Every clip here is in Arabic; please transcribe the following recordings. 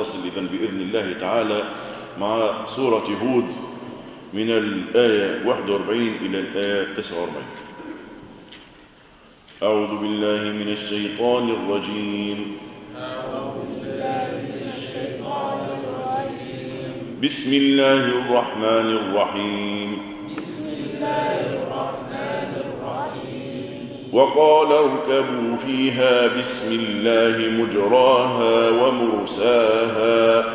نواصل إذن بإذن الله تعالى مع سورة هود من الآية 41 إلى الآية 49. أعوذ بالله من الشيطان الرجيم. بسم الله الرحمن الرحيم. وقال اركبوا فيها بسم الله مجراها ومرساها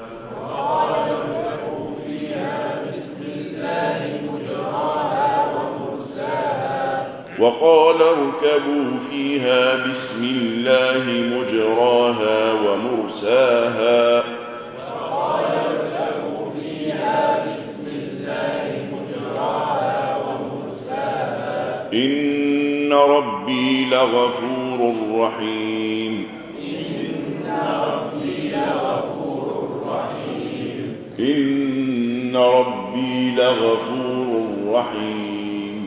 وقال اركبوا فيها بسم الله مجراها ومرساها إن ربي لغفور رحيم. إن ربي لغفور رحيم.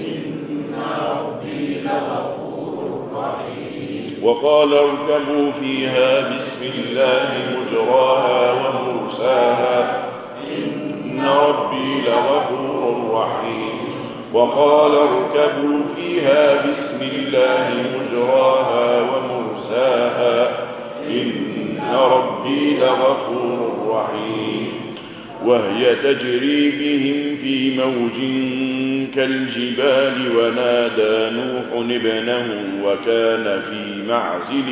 وقال اركبوا فيها بسم الله مجراها ومرساها إن ربي لغفور رحيم. وقال اركبوا فيها بسم الله مجراها ومرساها إن ربي لغفور رحيم. وهي تجري بهم في موج كالجبال ونادى نوح ابنه وكان في معزل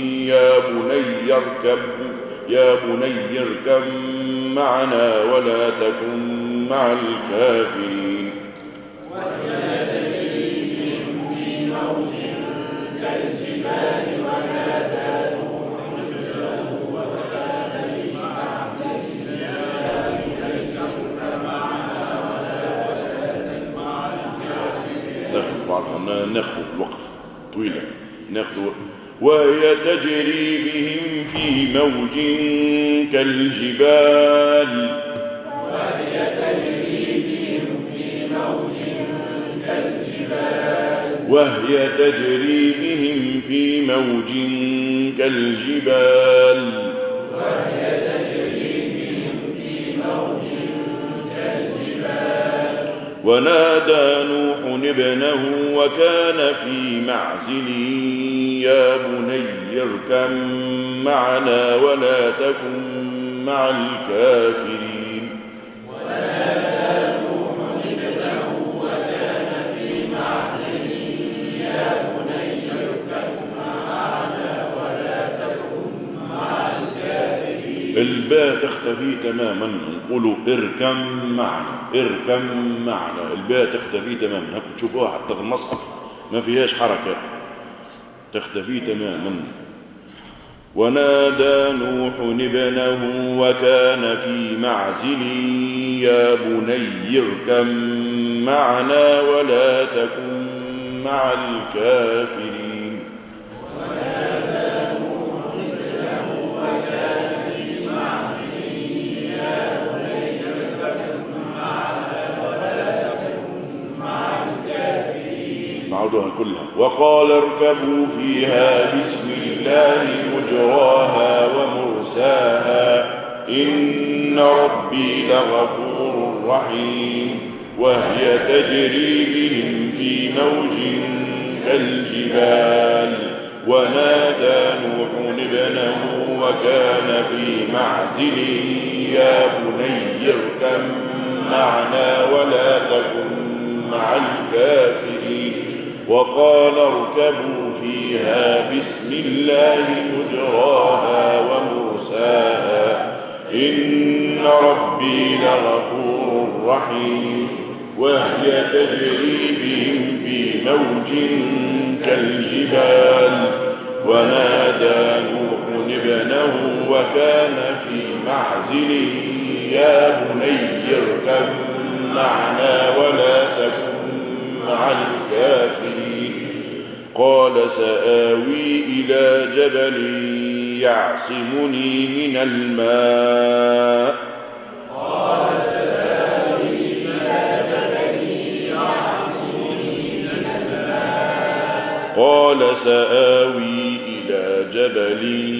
يا بني اركب معنا ولا تكن مع الكافرين. وهي تجري بهم في موج كالجبال ونادى نوح ابنه وكان في معزل يا بني اركب معنا ولا تكن مع الكافرين. ناخذ الوقف طويلة وهي تجري بهم في موج كالجبال وهي تجري بهم في موج كالجبال ونادى نوح ابنه وكان في معزل يا بني اركب معنا ولا تكن مع الكافرين. الباء تختفي تماما. نقولوا اركب معنا الباء تختفي تماما. هكذا تشوفوها حتى في المصحف ما فيهاش حركة، تختفي تماما. ونادى نوح ابنه وكان في معزل يا بني اركب معنا ولا تكن مع الكافرين. نعودها كلها. وقال اركبوا فيها بسم الله مجراها ومرساها إن ربي لغفور رحيم. وهي تجري بهم في موج كالجبال ونادى نوح ابنه وكان في معزل يا بني اركب معنا ولا تكن مع الكافرين. وقال اركبوا فيها بسم الله مجراها ومرساها إن ربي لغفور رحيم. وهي تجري بهم في موج كالجبال ونادى نوح ابنه وكان في معزل يا بني اركب معنا ولا تكن مع الكافرين. قال سآوي إلى جبل يعصمني من الماء قال سآوي إلى جبل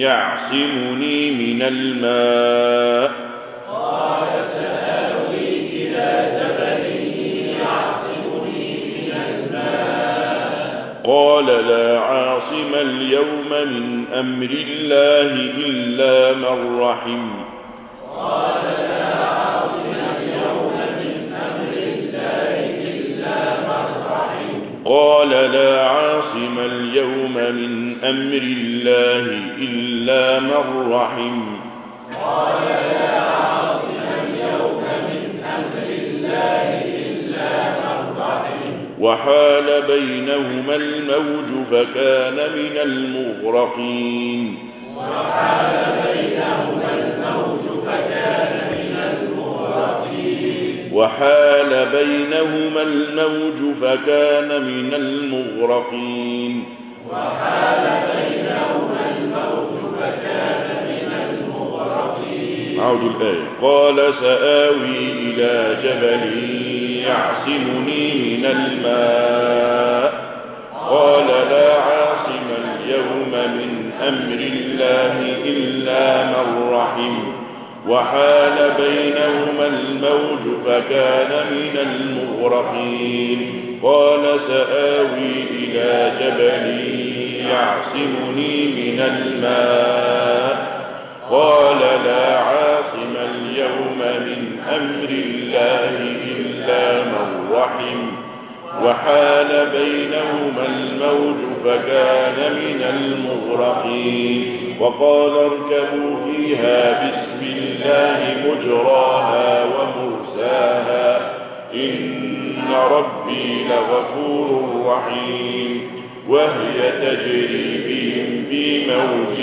يعصمني من الماء قال سآوي إلى جبل يعصمني من الماء قال لا عاصم اليوم من أمر الله إلا من رحم قال لا عاصم اليوم من أمر الله إلا من رحم قال لا عاصم اليوم من أمر الله إلا من رحم قال لا عاصم اليوم من أمر الله إلا من رحم وحال بينهما الموج فكان من المغرقين وحال بينهما الموج فكان من المغرقين وحال بينهما الموج فكان من المغرقين وحال بينهما الموج فكان من المغرقين. عود الآية. قال سآوي إلى جبل يعصمني من الماء قال لا عاصم اليوم من أمر الله إلا من رحم وحال بينهما الموج فكان من المغرقين قال سآوي إلى جبل يعصمني من الماء قال لا عاصم اليوم من أمر الله إلا من رحم وحال بينهما الموج فكان من المغرقين وقال اركبوا فيها بسم الله مجراها ومرساها إن ربي لغفور رحيم وهي تجري بهم في موج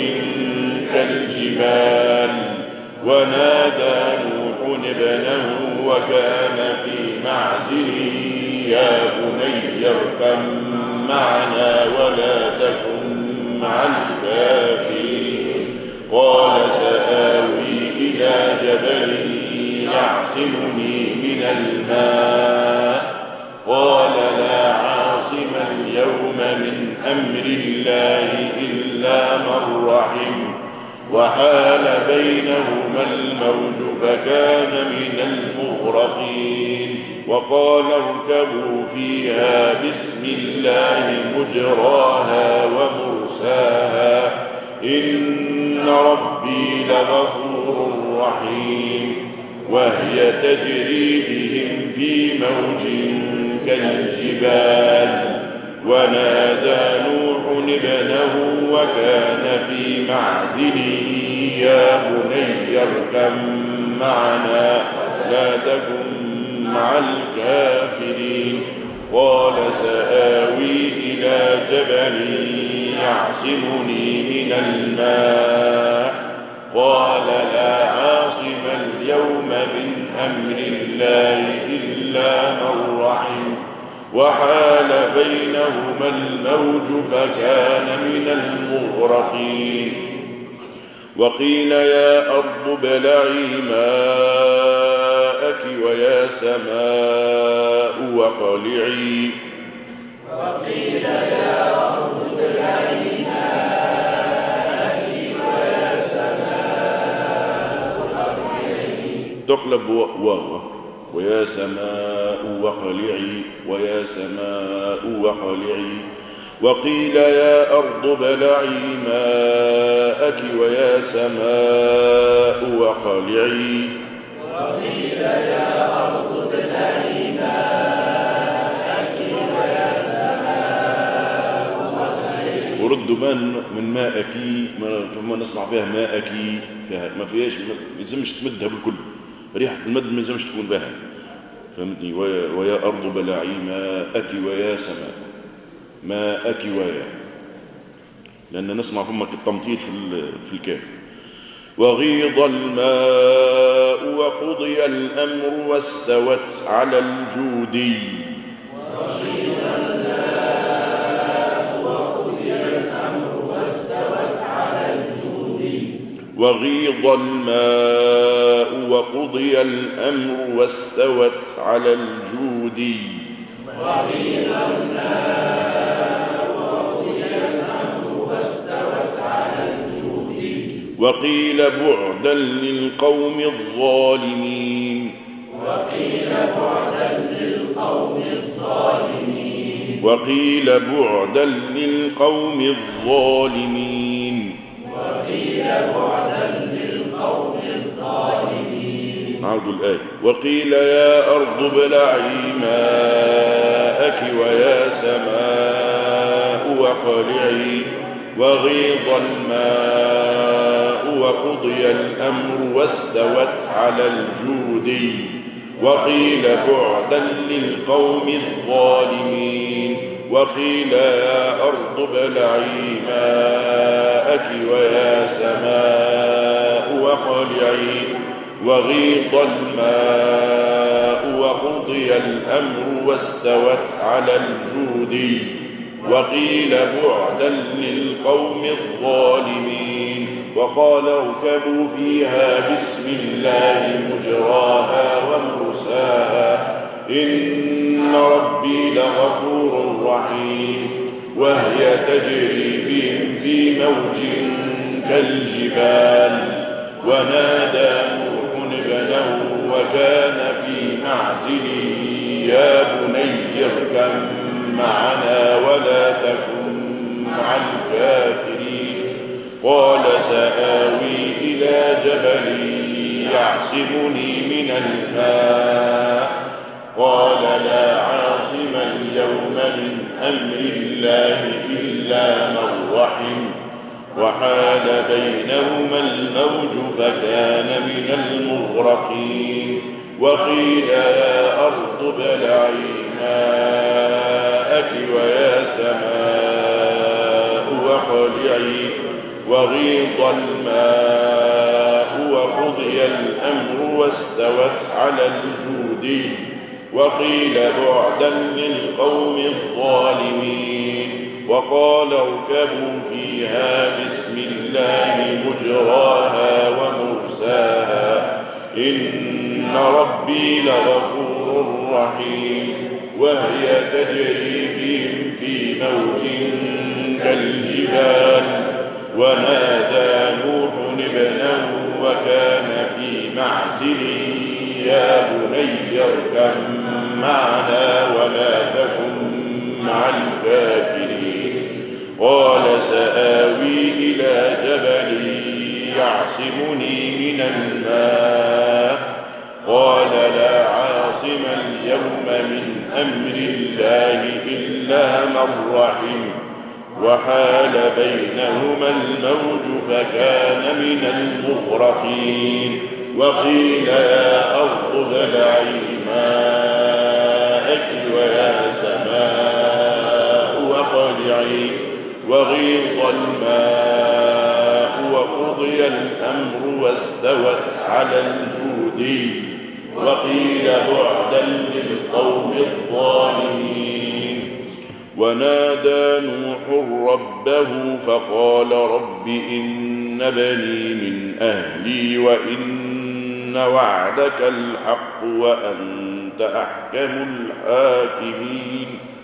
كالجبال ونادى نوح ابنه وكان في معزل يا بني اركب معنا ولا تكن مع الكافرين قال سآوي إلى جبل يعصمني من الماء قال لا عاصم اليوم من أمر الله إلا من رحم وحال بينهما الموج فكان من المغرقين وقال اركبوا فيها بسم الله مجراها ومرساها إن ربي لغفور رحيم وهي تجري بهم في موج كالجبال ونادى نوح ابنه وكان في معزل يا بني اركب معنا لا تكن مع الكافرين قال سآوي إلى جبل يعصمني من الماء قال لا عاصم اليوم من أمر الله إلا من رحم وحال بينهما الموج فكان من المغرقين وقيل يا أرض ابلعي ماءك ويا سماء وقلعي وقيل يا أرض ابلعي ماءك ويا سماء وقلعي تقلب واو ويا سماء وقلعي ويا سماء وقلعي وقيل يا أرض ابلعي ماءك ويا سماء وقلعي وقيل يا أرض ابلعي ماءك ويا سماء وقلعي ورد من ماءك كما نسمع فيها ماءك فيها ما فيهاش ما يلزمش تمدها بالكل ريحة المد ما يلزمش تكون بها فهمتني ويا أرض بلعي ماءك ويا سماء ماءك ويا لأن نسمع فمك التمطيط في الكاف وغيض الماء وقضي الأمر واستوت على الجودي وغيض الماء وقضي الأمر واستوت على الجودي وغيض الماء وقضي الأمر واستوت على الجودي وغيض الماء وقضي الأمر واستوت على الجودي وقيل بعدا للقوم الظالمين وقيل بعدا للقوم الظالمين وقيل بعدا للقوم الظالمين وقيل بعدا للقوم الظالمين. نعود الآية. وقيل يا أرض ابلعي ماءك ويا سماء وقلعي وغيض الماء وقضي الأمر واستوت على الجودي وقيل بعدا للقوم الظالمين وقيل يا أرض ابلعي ماءك ويا سماء وقلعي وغيض الماء وقضي الأمر واستوت على الجودي وقيل بعدا للقوم الظالمين وقال اركبوا فيها بسم الله مجراها ومرساها إن ربي لغفور رحيم وهي تجري بهم في موج كالجبال ونادى نوح ابنه وكان في معزل يا بني اركب معنا ولا تكن مع الكافرين قال سآوي إلى جبل يعصمني من الماء قال لا عاصم اليوم من أمر الله إلا من رحم وحال بينهما الموج فكان من المغرقين وقيل يا أرض ابلعي ماءك ويا سماء وقلعي وغيض الماء وقضي الأمر واستوت على الجودي وقيل بعدا للقوم الظالمين وقال اركبوا فيها بسم الله مجراها ومرساها إن ربي لغفور رحيم وهي تجري بهم في موج كالجبال ونادى نوح ابنه وكان في معزل يا بني اركب معنا ولا تكن مع الكافرين قال سآوي إلى جبل يعصمني من الماء قال لا عاصم اليوم من أمر الله إلا من رحم وحال بينهما الموج فكان من المغرقين وقيل يا أرض ابلعي ماءك ويا سماء وقلعي وغيض الماء وقضي الأمر واستوت على الجودي وقيل بعدا للقوم الظالمين ونادى نوح ربه فقال رب إن بني من أهلي وإن وعدك الحق وأنت أحكم الحاكمين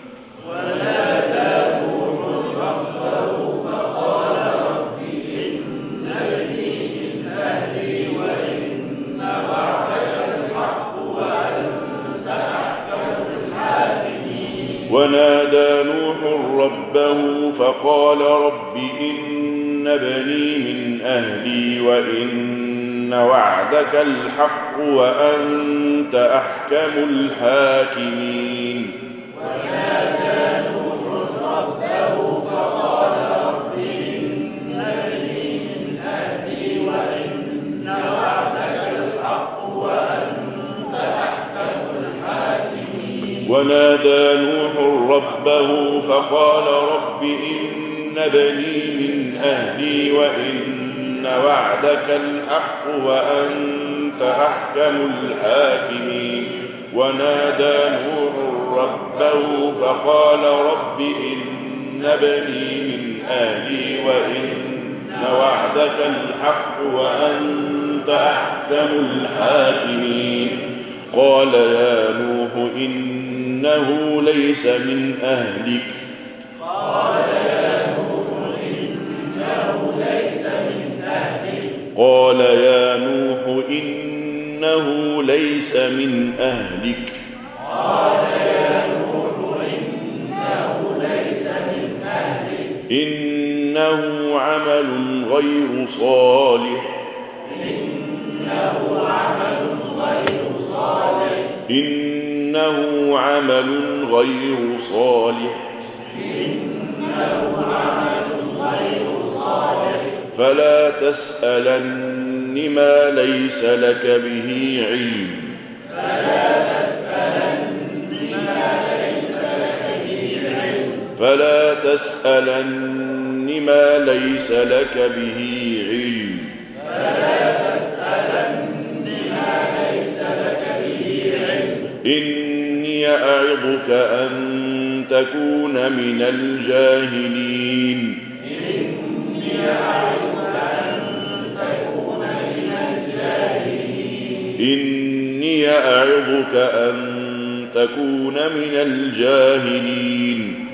ونادى نوح ربه فقال رب إن بني من أهلي وإن وعدك الحق وأنت أحكم الحاكمين ونادى نوح ربه فقال رب إن بني من أهلي وإن وعدك الحق وأنت أحكم الحاكمين ونادى نوح ربه فقال رب إن بني من أهلي وإن وعدك الحق وأنت أحكم الحاكمين ونادى نوح ربه فقال رب إن بني من أهلي وإن وعدك الحق وأنت أحكم الحاكمين ونادى نوح ربه فقال رب إن بني من أهلي وإن وعدك الحق وأنت أحكم الحاكمين قال يا نوح إنه ليس من أهلك قال يا نوح إنه ليس من أهلك قال يا نوح إنه ليس من أهلك إنه عمل غير صالح فلا تسألن ما ليس لك به علم إني أعظك أن تكون من الجاهلين إني أعظك أن تكون من الجاهلين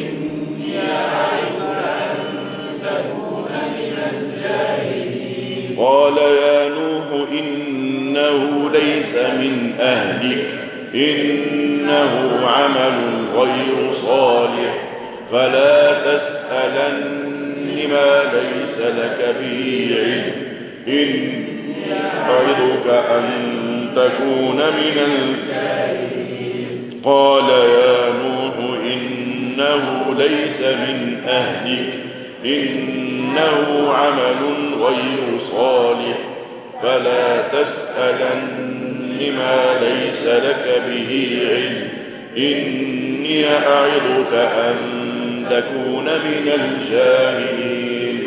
قال يا نوح إنه ليس من أهلك إنه عمل غير صالح فلا تسألن ما ليس لك به علم إني أعظك أن تكون من الجاهلين قال يا نوح إنه ليس من أهلك إنه عمل غير صالح فلا تسألن ما ليس لك به علم إني أعظك أن تكون من الجاهلين.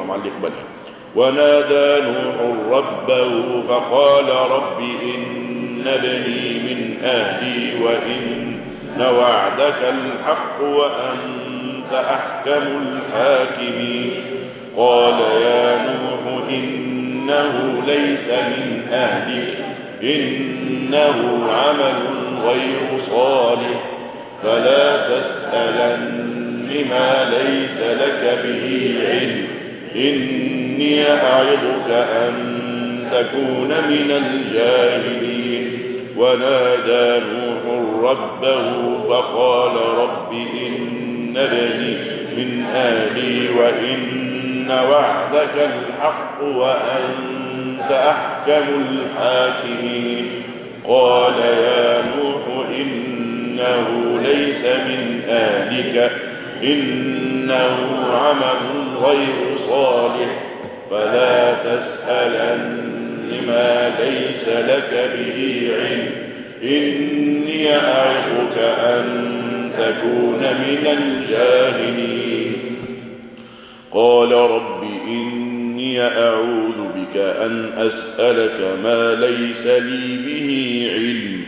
ونادى نوح ربه فقال رب إن ابني من أهلي وإن وعدك الحق وأنت أحكم الحاكمين قال يا نوح إنه ليس من أهلك إنه عمل غير صالح فلا تسألن ما ليس لك به علم إني أعظك أن تكون من الجاهلين. ونادى نوح ربه فقال رب إن ابني من أهلي وإن وعدك الحق وأنت أحكم الحاكمين قال يا نوح إنه ليس من أهلك إنه عمل غير صالح فلا تسألن ما ليس لك به علم إني أعظك أن تكون من الجاهلين قال رب إني أعوذ بك أن أسألك ما ليس لي به علم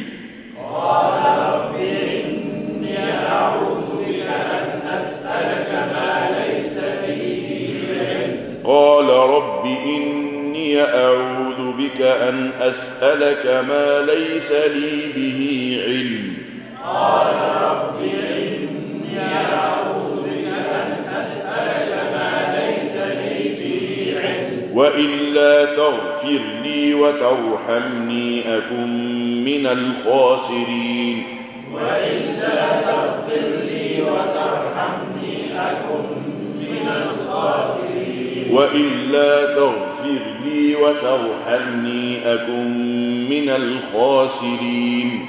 قال رب إني أعوذ بك أن أسألك ما ليس لي به علم وإلا تغفر لي وترحمني أكن من الخاسرين وإلا تغفر لي وترحمني أكن من الخاسرين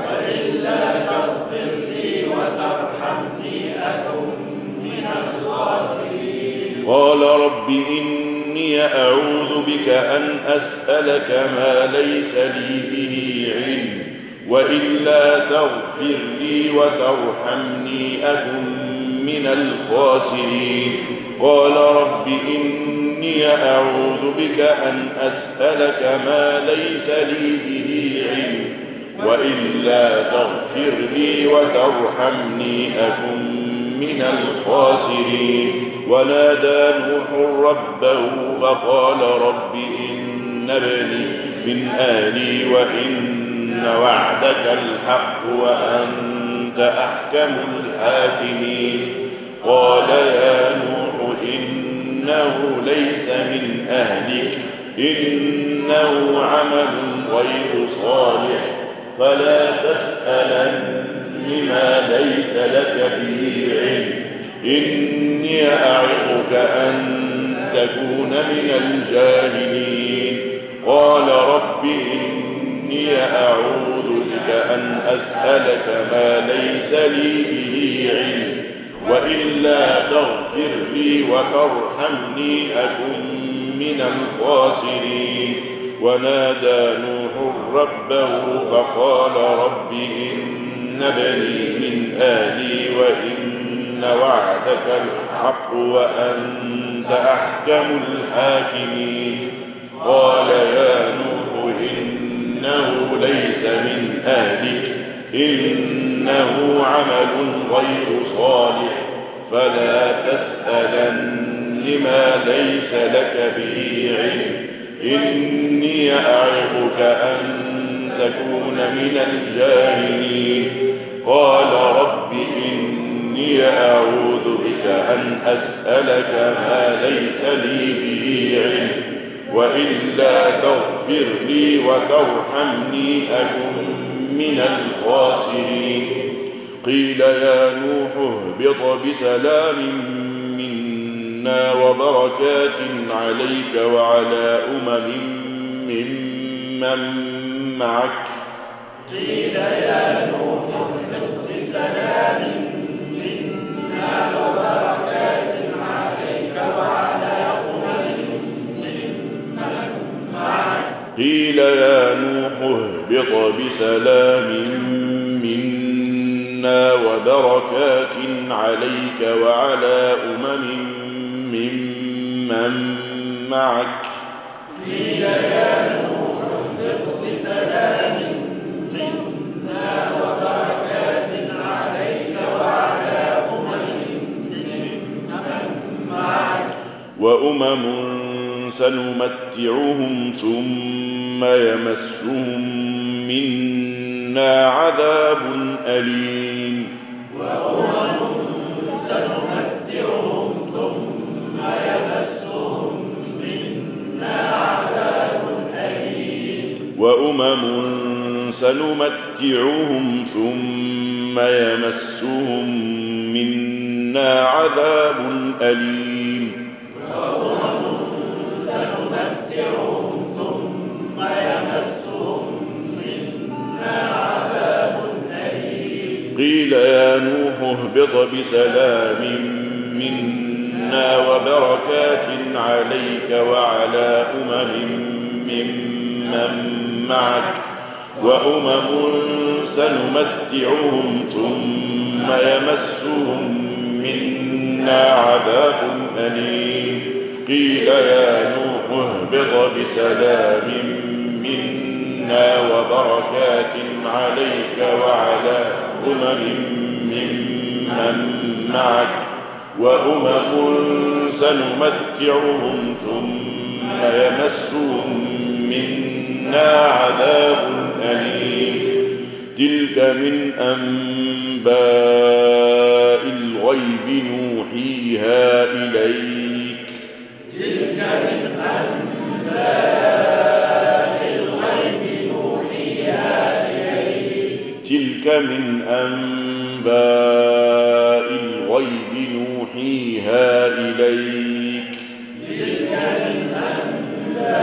قال رب إني أعوذ بك أن أسألك ما ليس لي به علم وإلا تغفر لي وترحمني أكن من الخاسرين قال رب إني أعوذ بك أن أسألك ما ليس لي به علم وإلا تغفر لي وترحمني أكن من الخاسرين ونادى نوح ربه فقال رب إن ابني من أهلي وإن وعدك الحق وأنت أحكم الحاكمين قال يا نوح إنه ليس من أهلك إنه عمل غير صالح فلا تسألن ما ليس لك به علم إني أعظك أن تكون من الجاهلين قال رب إني أعوذ بك أن أسألك ما ليس لي به علم وإلا تغفر لي وترحمني أكن من الخاسرين ونادى نوح ربه فقال رب إن ابني من أهلي وإن وعدك الحق وأنت أحكم الحاكمين قال يا نوح إنه ليس من أهلك إنه عمل غير صالح فلا تسألن ما ليس لك به علم إني أعظك أن تكون من الجاهلين قال رب إني أعوذ بك أن أسألك ما ليس لي به علم وإلا تغفر لي وترحمني أكن من الخاسرين قيل يا نوح اهبط بسلام منا وبركات عليك وعلى ممن معك قيل يا نوح اهبط بسلام منا وبركات عليك وعلى ممن معك قيل يا نوح اهبط بسلام منا وبركات عليك وعلى ممن معك قيل يا نوح اهبط بسلام منا وبركات عليك وعلى ممن معك وأمم سنمتعهم ثم يمسهم منا عذاب أليم وأمم سنمتعهم ثم يمسهم منا عذاب أليم وأمم سنمتعهم ثم يمسهم منا عذاب أليم سنمتعهم ثم يمسهم منا عذاب أليم قيل يا نوح اهبط بسلام منا وبركات عليك وعلى ممن معك وأمم سنمتعهم ثم يمسهم منا عذاب أليم قيل يا نوح اهبط بسلام منا وبركات عليك وعلى ممن معك وأمم سنمتعهم ثم يمسهم منا عذاب أليم تلك من أنباء الغيب نوحيها إليك تلك من أنباء الغيب نوحيها إليك تلك من أنباء الغيب نوحيها إليك تلك من أنباء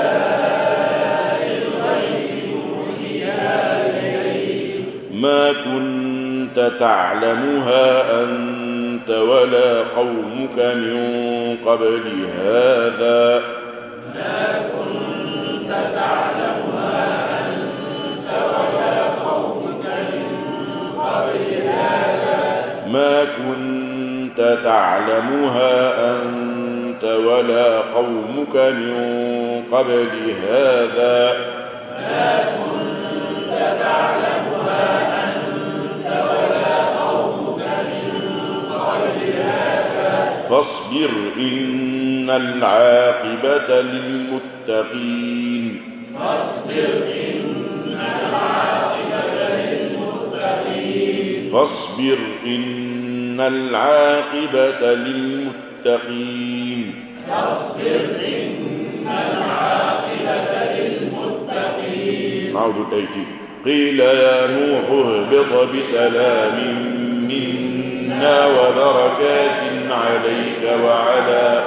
الغيب نوحيها إليك ما كنت تعلمها أنت ولا قومك من قبل هذا ما كنت تعلمها أنت ولا قومك من قبل هذا ما كنت تعلمها أنت ولا قومك من قبل هذا ما كنت تعلمها أنت ولا قومك من قبل هذا فاصبر إن العاقبة للمتقين فاصبر إن العاقبة للمتقين فاصبر إن العاقبة للمتقين فاصبر إن العاقبة نعود الآيتين. قيل يا نوح اهبط بسلام منا وبركات عليك وعلى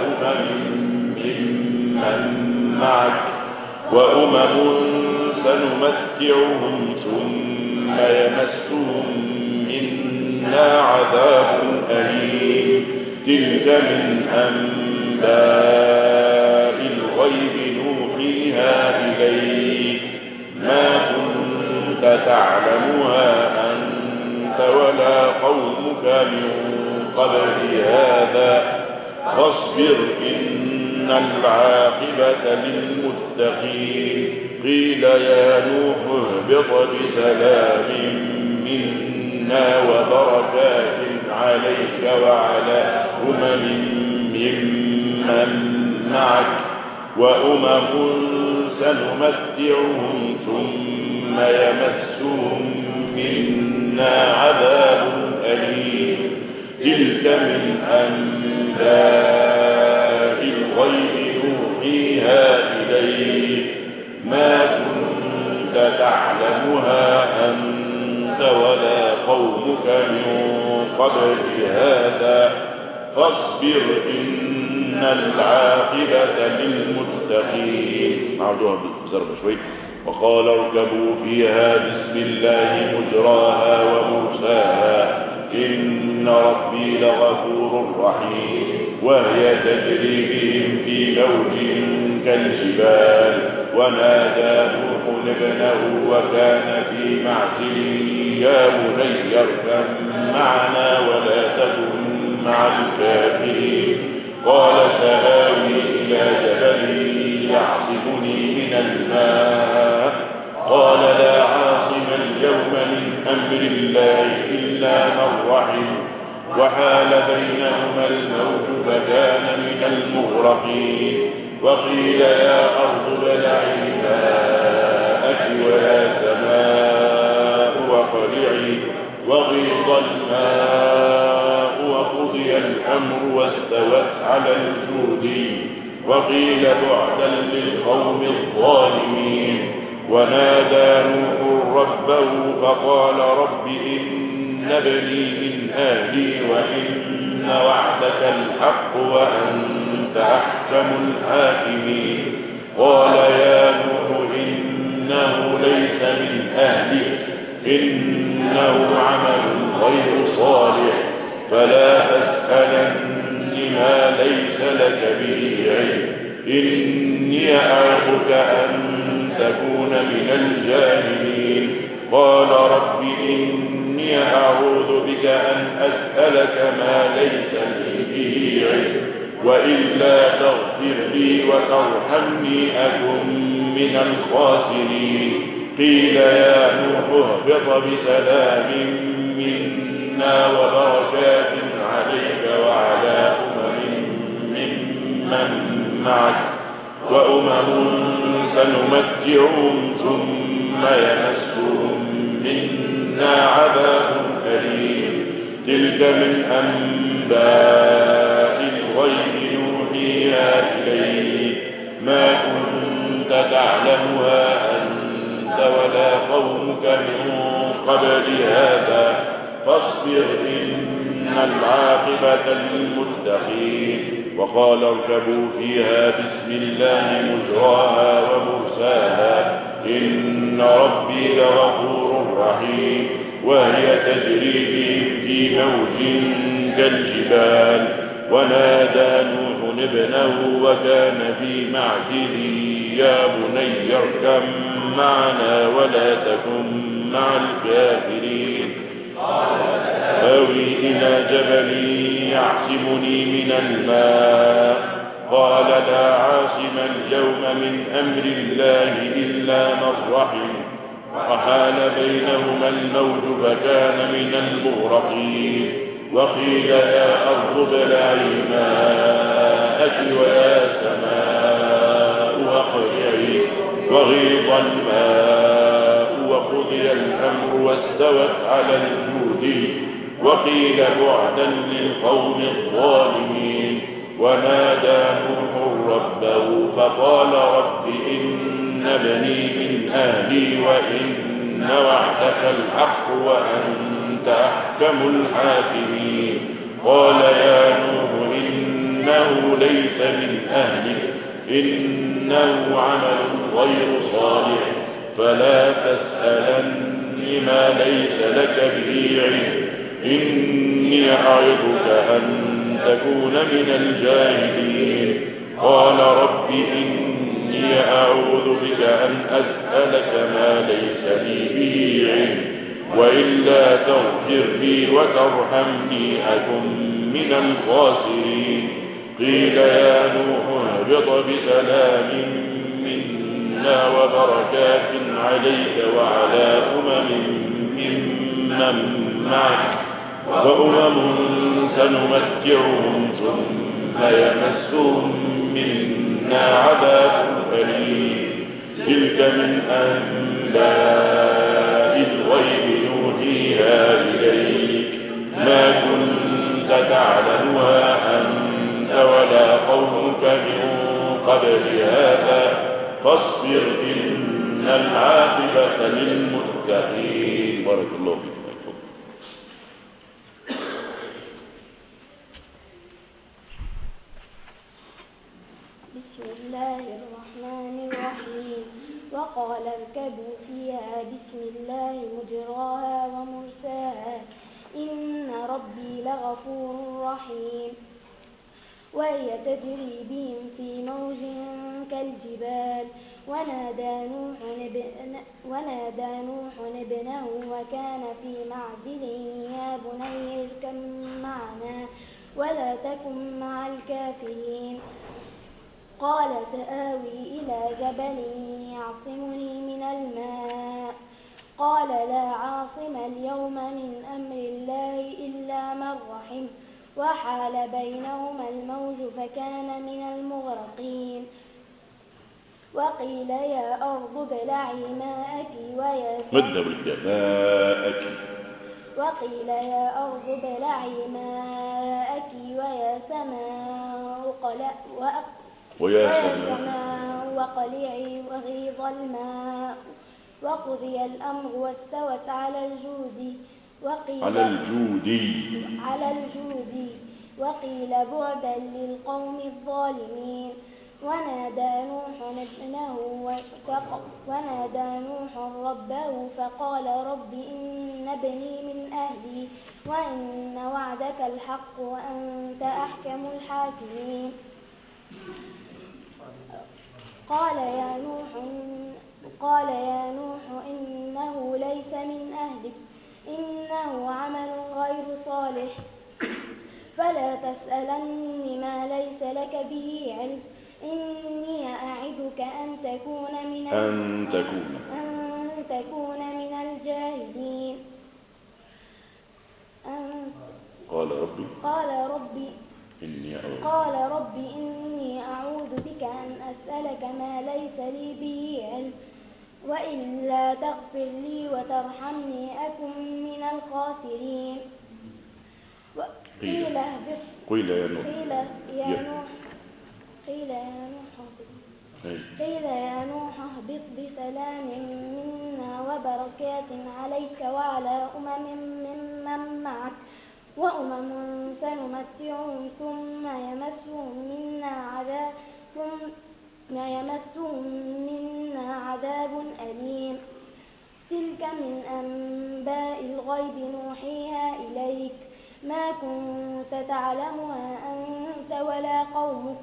ممن معك وأمم سنمتعهم ثم يمسهم منا عذاب أليم تلك من أنباء الغيب نوحيها إليك ما كنت تعلمها أنت ولا قومك من قبل هذا فاصبر إن العاقبة للمتقين. قيل يا نوح اهبط بسلام منا وبركات عليك وعلى ممن معك وأمم سنمتعهم ثم يمسهم منا عذاب أليم تلك من أنباء الغيب نوحيها إليك ما كنت تعلمها أنت ولا قومك من قبل هذا فاصبر إن العاقبة للمتقين. نعودها بزربة شوي. وقال اركبوا فيها بسم الله مجراها ومرساها إن ربي لغفور رحيم وهي تجري بهم في موج كالجبال ونادى نوح ابنه وكان في معزل يا بني اركب معنا ولا تكن مع الكافرين قال سآوي إلى جبل يعصمني من الماء قال لا عاصم اليوم من أمر الله إلا من رحم وحال بينهما الموج فكان من المغرقين وقيل يا أرض ابلعي ماءك ويا سماء واقلعي وغيض الماء وقضي الأمر واستوت على الجود وقيل بعدا للقوم الظالمين ونادى نوح ربه فقال رب إن ابني من أهلي وإن وعدك الحق وأنت أحكم الحاكمين قال يا نوح إنه ليس من أهلك إنه عمل غير صالح فلا تسألني ما ليس لك به علم إني أعظك أن تكون من الجاهلين قال رب إني أعوذ بك أن أسألك ما ليس لي به علم وإلا تغفر لي وترحمني أكن من الخاسرين قيل يا نوح اهبط بسلام منا وبركات عليك وعلى ممن معك وأمم سنمتعهم ثم يمسهم منا عذاب أليم تلك من أنباء الغيب نوحيها إليك ما كنت تعلمها أنت ولا قومك من قبل هذا فاصبر إن العاقبة للمتقين وقال اركبوا فيها بسم الله مجراها ومرساها إن ربي لغفور رحيم وهي تجري بهم في موج كالجبال ونادى نوح ابنه وكان في معزل يا بني اركب معنا ولا تكن مع الكافرين آوي إلى جبل يعصمني من الماء قال لا عاصم اليوم من أمر الله إلا من رحم وحال بينهما الموج فكان من المغرقين وقيل يا أرض ابلعي ماءك ويا سماء واقلعي وغيض الماء وقضي الأمر واستوت على الجود وقيل بعدا للقوم الظالمين ونادى نوح ربه فقال رب إن ابني من أهلي وإن وعدك الحق وأنت أحكم الحاكمين. قال يا نوح إنه ليس من أهلك إنه عمل غير صالح فلا تسألني ما ليس لك به علم إني أعظك أن تكون من الجاهلين. قال رب إني أعوذ بك أن أسألك ما ليس لي به علم وإلا تغفر لي وترحمني أكن من الخاسرين. قيل يا نوح اهبط بسلام منا وبركات عليك وعلى ممن معك وأمم سنمتعهم ثم يمسهم منا عذاب أليم. تلك من أنباء الغيب نوحيها إليك ما كنت تعلمها أنت ولا قومك من قبل هذا فاصبر إن العاقبة للمتقين. بارك الله فيك. بسم الله الرحمن الرحيم. وقال اركبوا فيها بسم الله مجراها ومرساها إن ربي لغفور رحيم. وهي تجري بهم في موج كالجبال ونادى نوح ابنه وكان في معزل يا بني اركب معنا ولا تكن مع الكافرين. قال سآوي إلى جبل يعصمني من الماء قال لا عاصم اليوم من أمر الله إلا من رحم وحال بينهما الموج فكان من المغرقين. وقيل يا أرض ابلعي ماءك ويا وقيل يا أرض ابلعي ماءك ويا سماء وقلعي وغيض الماء وقضي الأمر واستوت على الجود وقيل بعدا للقوم الظالمين. ونادى نوح ربه فقال رب إن ابني من أهلي وإن وعدك الحق وأنت أحكم الحاكمين. قال يا نوح إنه ليس من أهلك إنه عمل غير صالح فلا تسألني ما ليس لك به علم إني أعدك أن تكون من الجاهلين. قال ربي إني أعوذ بك أن أسألك ما ليس لي به علم وإلا تغفر لي وترحمني أكن من الخاسرين. قيل يا نوح اهبط بسلام منا وبركات عليك وعلى ممن معك وأمم سنمتعهم ثم يمسهم منا عذاب أليم. تلك من أنباء الغيب نوحيها إليك ما كنت تعلمها أنت ولا قومك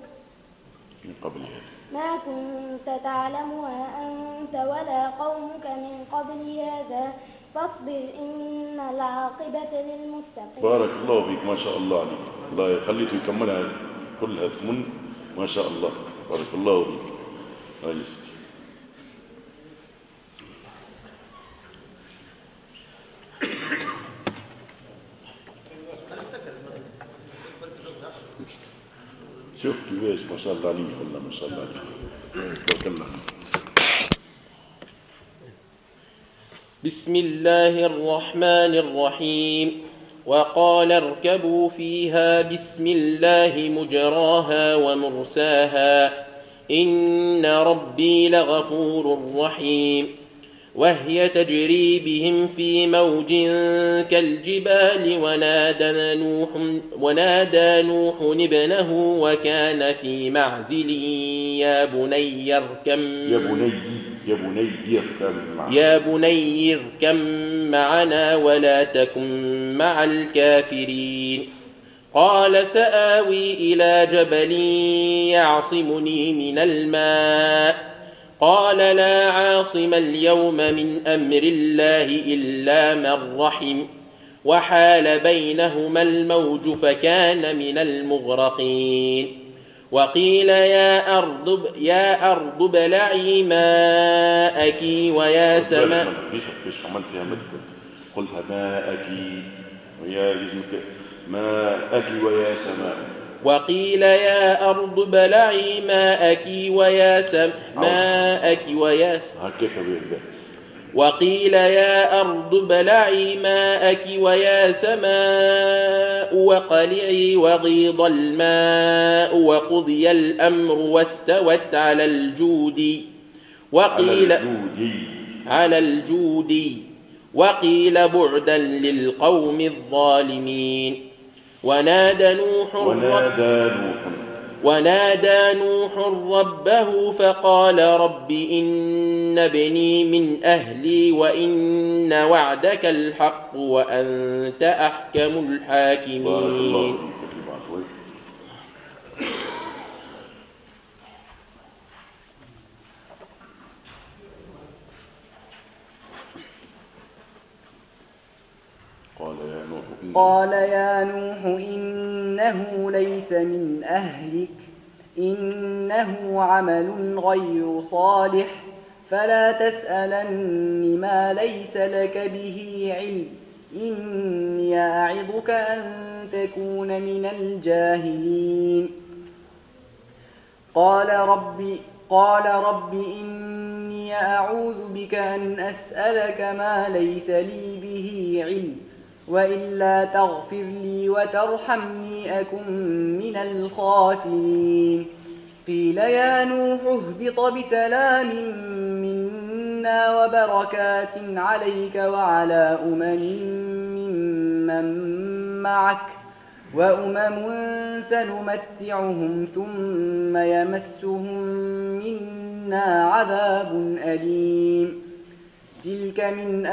من قبل هذا فاصبر إن العاقبة للمتقين. بارك الله فيك. ما شاء الله عليك. الله خليته يكملها كلها ثمن. ما شاء الله. بارك الله فيك. يسكي. شوف كيفاش ما شاء الله عليك. والله ما شاء الله عليك. بارك الله. بسم الله الرحمن الرحيم. وقال اركبوا فيها بسم الله مجراها ومرساها إن ربي لغفور رحيم وهي تجري بهم في موج كالجبال ونادى نوح ابنه وكان في معزل يا بني اركب معنا ولا تكن مع الكافرين قال سآوي إلى جبل يعصمني من الماء قال لا عاصم اليوم من أمر الله إلا من رحم وحال بينهما الموج فكان من المغرقين وقيل يا أرض ابلعي ماءك ويا سماء قلتها ماءك ويا ماءك ويا سماء وقيل يا أرض ابلعي ماءك ويا سماء وقيل يا أرض ابلعي ماءك ويا سماء وقلعي وغيض الماء وقضي الأمر واستوت على الجود وقيل بعدا للقوم الظالمين ونادى نوح ربه فقال رب إن ابني من أهلي وإن وعدك الحق وأنت أحكم الحاكمين قال يا نوح إنه ليس من أهلك إنه عمل غير صالح فلا تسألني ما ليس لك به علم إني أعظك أن تكون من الجاهلين قال رب إني أعوذ بك أن أسألك ما ليس لي به علم وإلا تغفر لي وترحمني أكن من الخاسرين قيل يا نوح اهبط بسلام منا وبركات عليك وعلى ممن معك وأمم سنمتعهم ثم يمسهم منا عذاب أليم تلك من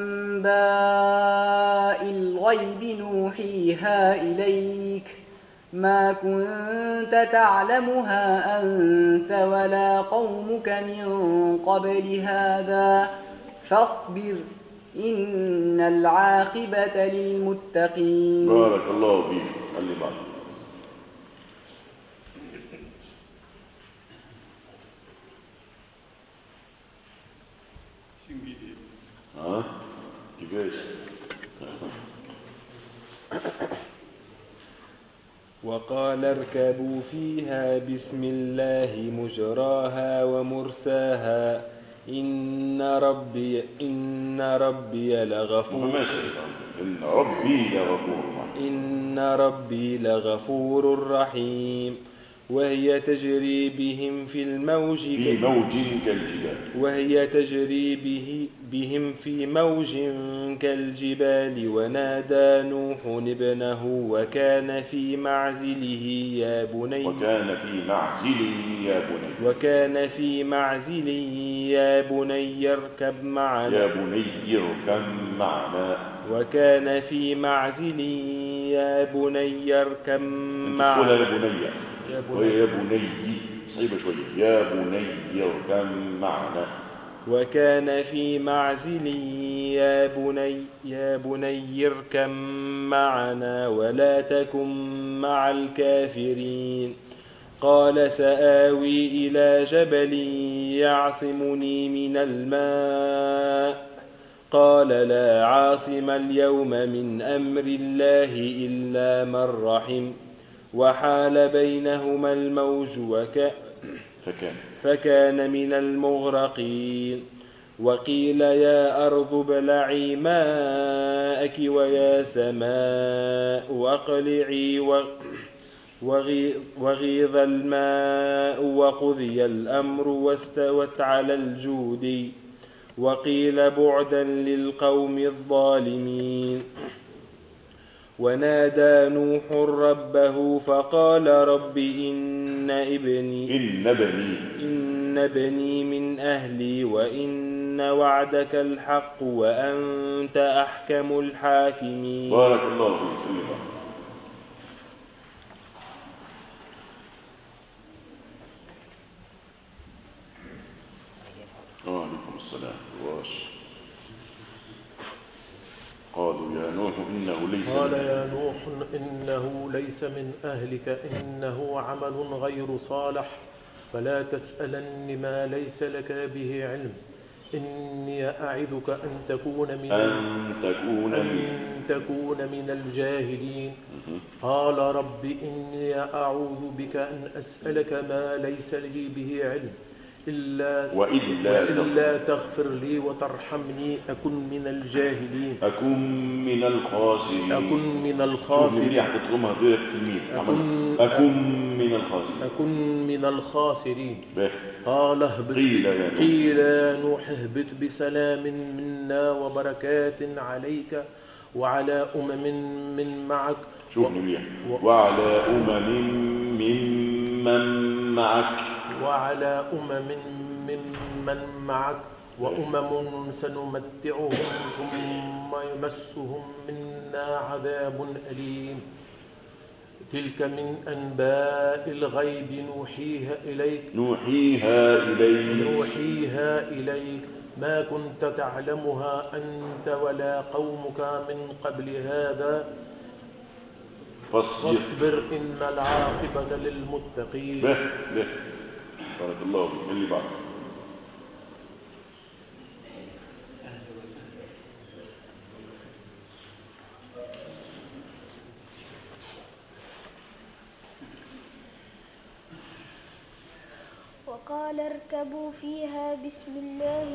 أنباء الغيب نوحيها إليك ما كنت تعلمها أنت ولا قومك من قبل هذا فاصبر إن العاقبة للمتقين. بارك الله فيك. اللي بعد كيفاش؟ وقال اركبوا فيها بسم الله مجراها ومرساها إن ربي لغفور رحيم وهي تجري بهم في موج كالجبال ونادى نوح ابنه وكان في معزله يا بني اركب معنا صعيبة شوية. يا بني اركب معنا وكان في معزل يا بني اركب معنا ولا تكن مع الكافرين قال سآوي إلى جبل يعصمني من الماء قال لا عاصم اليوم من أمر الله إلا من رحم وحال بينهما الموج فكان من المغرقين وقيل يا أرض ابلعي ماءك ويا سماء وغيض الماء وقضي الأمر واستوت على الجود وقيل بعدا للقوم الظالمين. ونادى نوح ربه فقال رب إن ابني من أهلي وإن وعدك الحق وأنت أحكم الحاكمين. بارك الله فيك. وعليكم السلام. قالوا يا نوح إنه ليس من أهلك إنه عمل غير صالح فلا تسألن ما ليس لك به علم إني أعظك أن تكون من الجاهلين. قال رب إني أعوذ بك أن أسألك ما ليس لي به علم وإلا تغفر لي وترحمني أكن من الجاهلين. أكن من الخاسرين. أكن من الخاسرين. قال قيل يا نوح اهبط بسلام منا وبركات عليك وعلى من معك. شوفني مليح. وعلى ممن معك وأمم سنمتعهم ثم يمسهم منا عذاب أليم. تلك من أنباء الغيب نوحيها إليك ما كنت تعلمها أنت ولا قومك من قبل هذا فاصبر إن العاقبة للمتقين. بارك الله فيك. اللي بعد. وقال اركبوا فيها بسم الله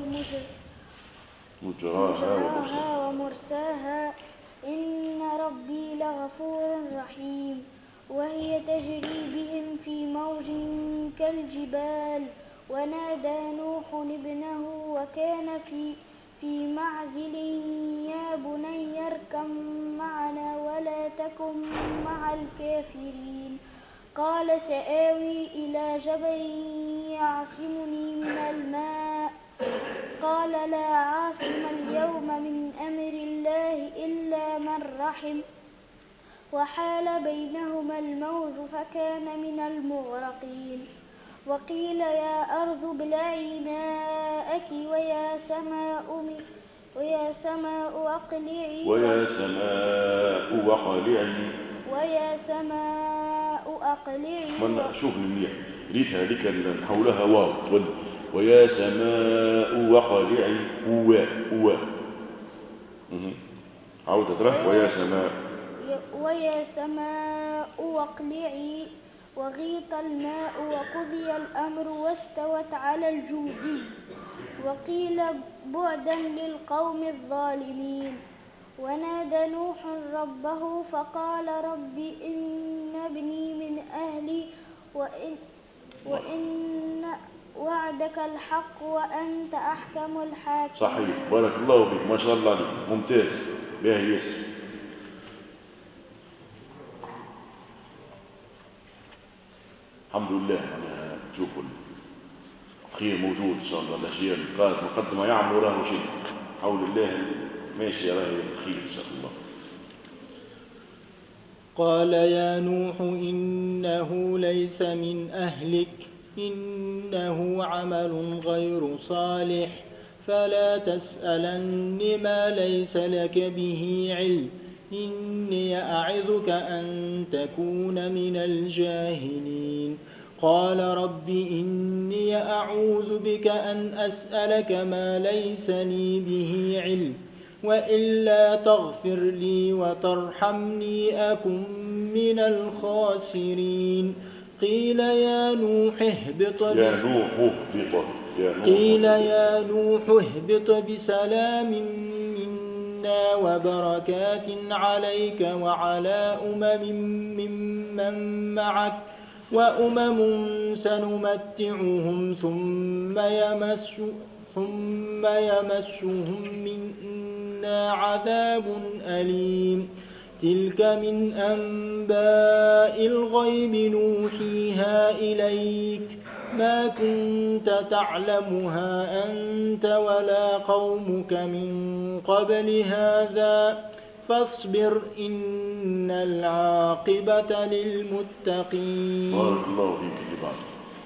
مجراها ومرساها إن ربي لغفور رحيم. وهي تجري بهم في موج كالجبال ونادى نوح ابنه وكان في معزل يا بني اركب معنا ولا تكن مع الكافرين. قال سآوي إلى جبل يعصمني من الماء قال لا عاصم اليوم من أمر الله إلا من رحم وحال بينهما الموج فكان من المغرقين. وقيل يا أرض ابلعي ماءك ويا سماء أقلعي شوفني مليح. ريتها هذيك حولها واو ويا سماء وقلعي عاود تروح ويا سماء واقلعي وغيط الماء وقضي الأمر واستوت على الجود وقيل بعدا للقوم الظالمين. ونادى نوح ربه فقال رب إن ابني من أهلي وإن وعدك الحق وأنت أحكم الحاكمين. صحيح. بارك الله فيك. ما شاء الله عليك. ممتاز. باهي ياسر. الحمد لله. أنا شوفوا الخير موجود إن شاء الله. الأشياء المقدمة يعملوا راه شيء حول الله ماشي راهي الخير إن شاء الله. قال يا نوح إنه ليس من أهلك إنه عمل غير صالح فلا تسألن ما ليس لك به علم إني أعظك أن تكون من الجاهلين. قال رب إني أعوذ بك أن أسألك ما ليس لي به علم وإلا تغفر لي وترحمني أكن من الخاسرين. قيل يا نوح اهبط بسلام منا وبركات عليك وعلى ممن معك وأمم سنمتعهم ثم يمسهم منا عذاب أليم تلك من أنباء الغيب نوحيها إليك ما كنت تعلمها أنت ولا قومك من قبل هذا فاصبر إن العاقبة للمتقين. بارك الله فيك. بعد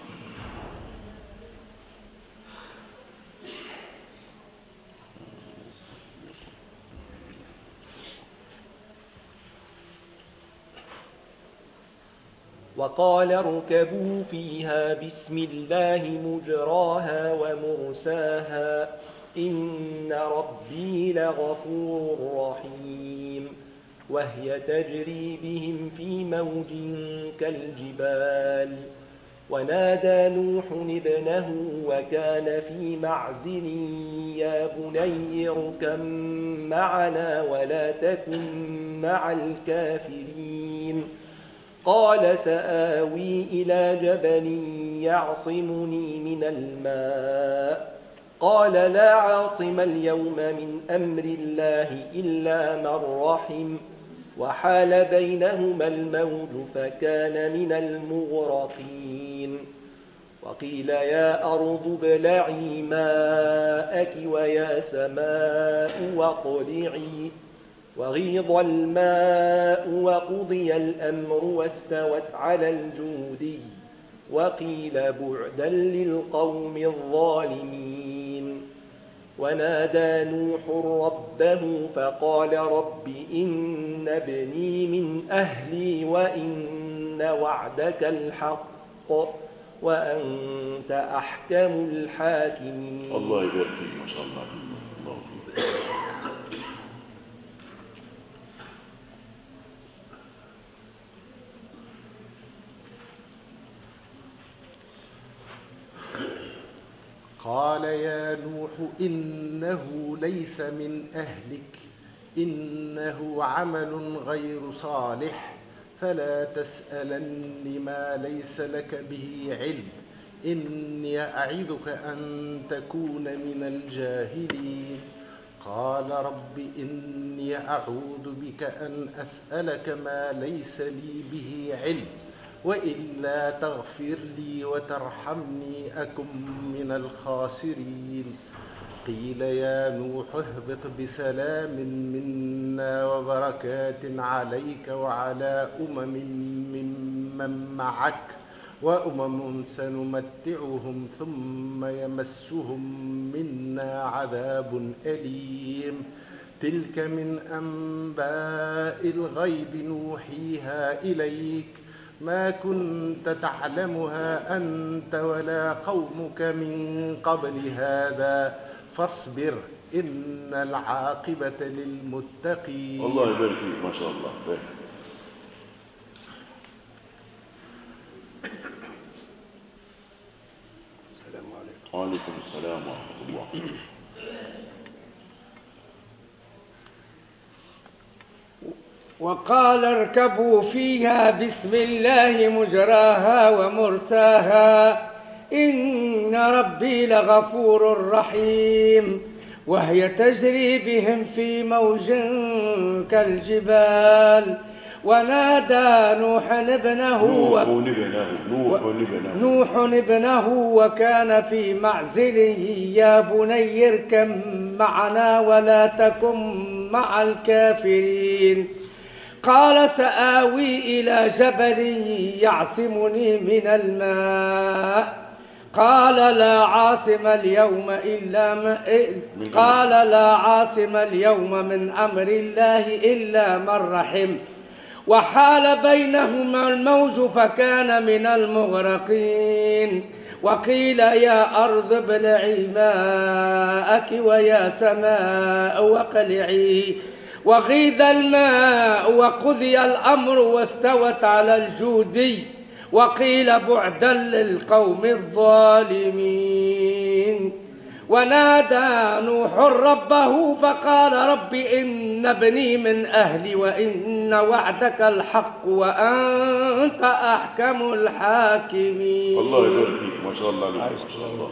وقال اركبوا فيها بسم الله مجراها ومرساها إن ربي لغفور رحيم وهي تجري بهم في موج كالجبال ونادى نوح ابنه وكان في معزل يا بني اركب معنا ولا تكن مع الكافرين قال سآوي إلى جبل يعصمني من الماء قال لا عاصم اليوم من أمر الله إلا من رحم وحال بينهما الموج فكان من المغرقين وقيل يا أرض ابلعي ماءك ويا سماء واقلعي وغيض الماء وقضي الأمر واستوت على الجودي وقيل بعدا للقوم الظالمين ونادى نوح ربه فقال رب إن ابني من أهلي وإن وعدك الحق وأنت أحكم الحاكمين. الله يبارك فيك ما شاء الله. الله فيك. قال يا نوح إنه ليس من أهلك إنه عمل غير صالح فلا تسألن ما ليس لك به علم إني أعظك أن تكون من الجاهلين قال رب إني أعوذ بك أن أسألك ما ليس لي به علم وإلا تغفر لي وترحمني أكن من الخاسرين قيل يا نوح اهبط بسلام منا وبركات عليك وعلى ممن معك وأمم سنمتعهم ثم يمسهم منا عذاب أليم تلك من أنباء الغيب نوحيها إليك ما كنت تعلمها أنت ولا قومك من قبل هذا فاصبر إن العاقبة للمتقين. الله يبارك فيك ما شاء الله. السلام عليكم. وعليكم السلام ورحمة الله. وقال اركبوا فيها بسم الله مجراها ومرساها إن ربي لغفور رحيم وهي تجري بهم في موج كالجبال ونادى نوح ابنه وكان في معزله يا بني اركب معنا ولا تكن مع الكافرين قال سآوي إلى جبل يعصمني من الماء قال لا عاصم اليوم من أمر الله إلا من رحم وحال بينهما الموج فكان من المغرقين وقيل يا أرض ابلعي ماءك ويا سماء واقلعي وغيض الماء وقضي الأمر واستوت على الجودي وقيل بعدا للقوم الظالمين ونادى نوح ربه فقال رب إن ابني من أهلي وإن وعدك الحق وأنت أحكم الحاكمين. الله يبارك فيك، ما شاء الله عليك، ما شاء الله.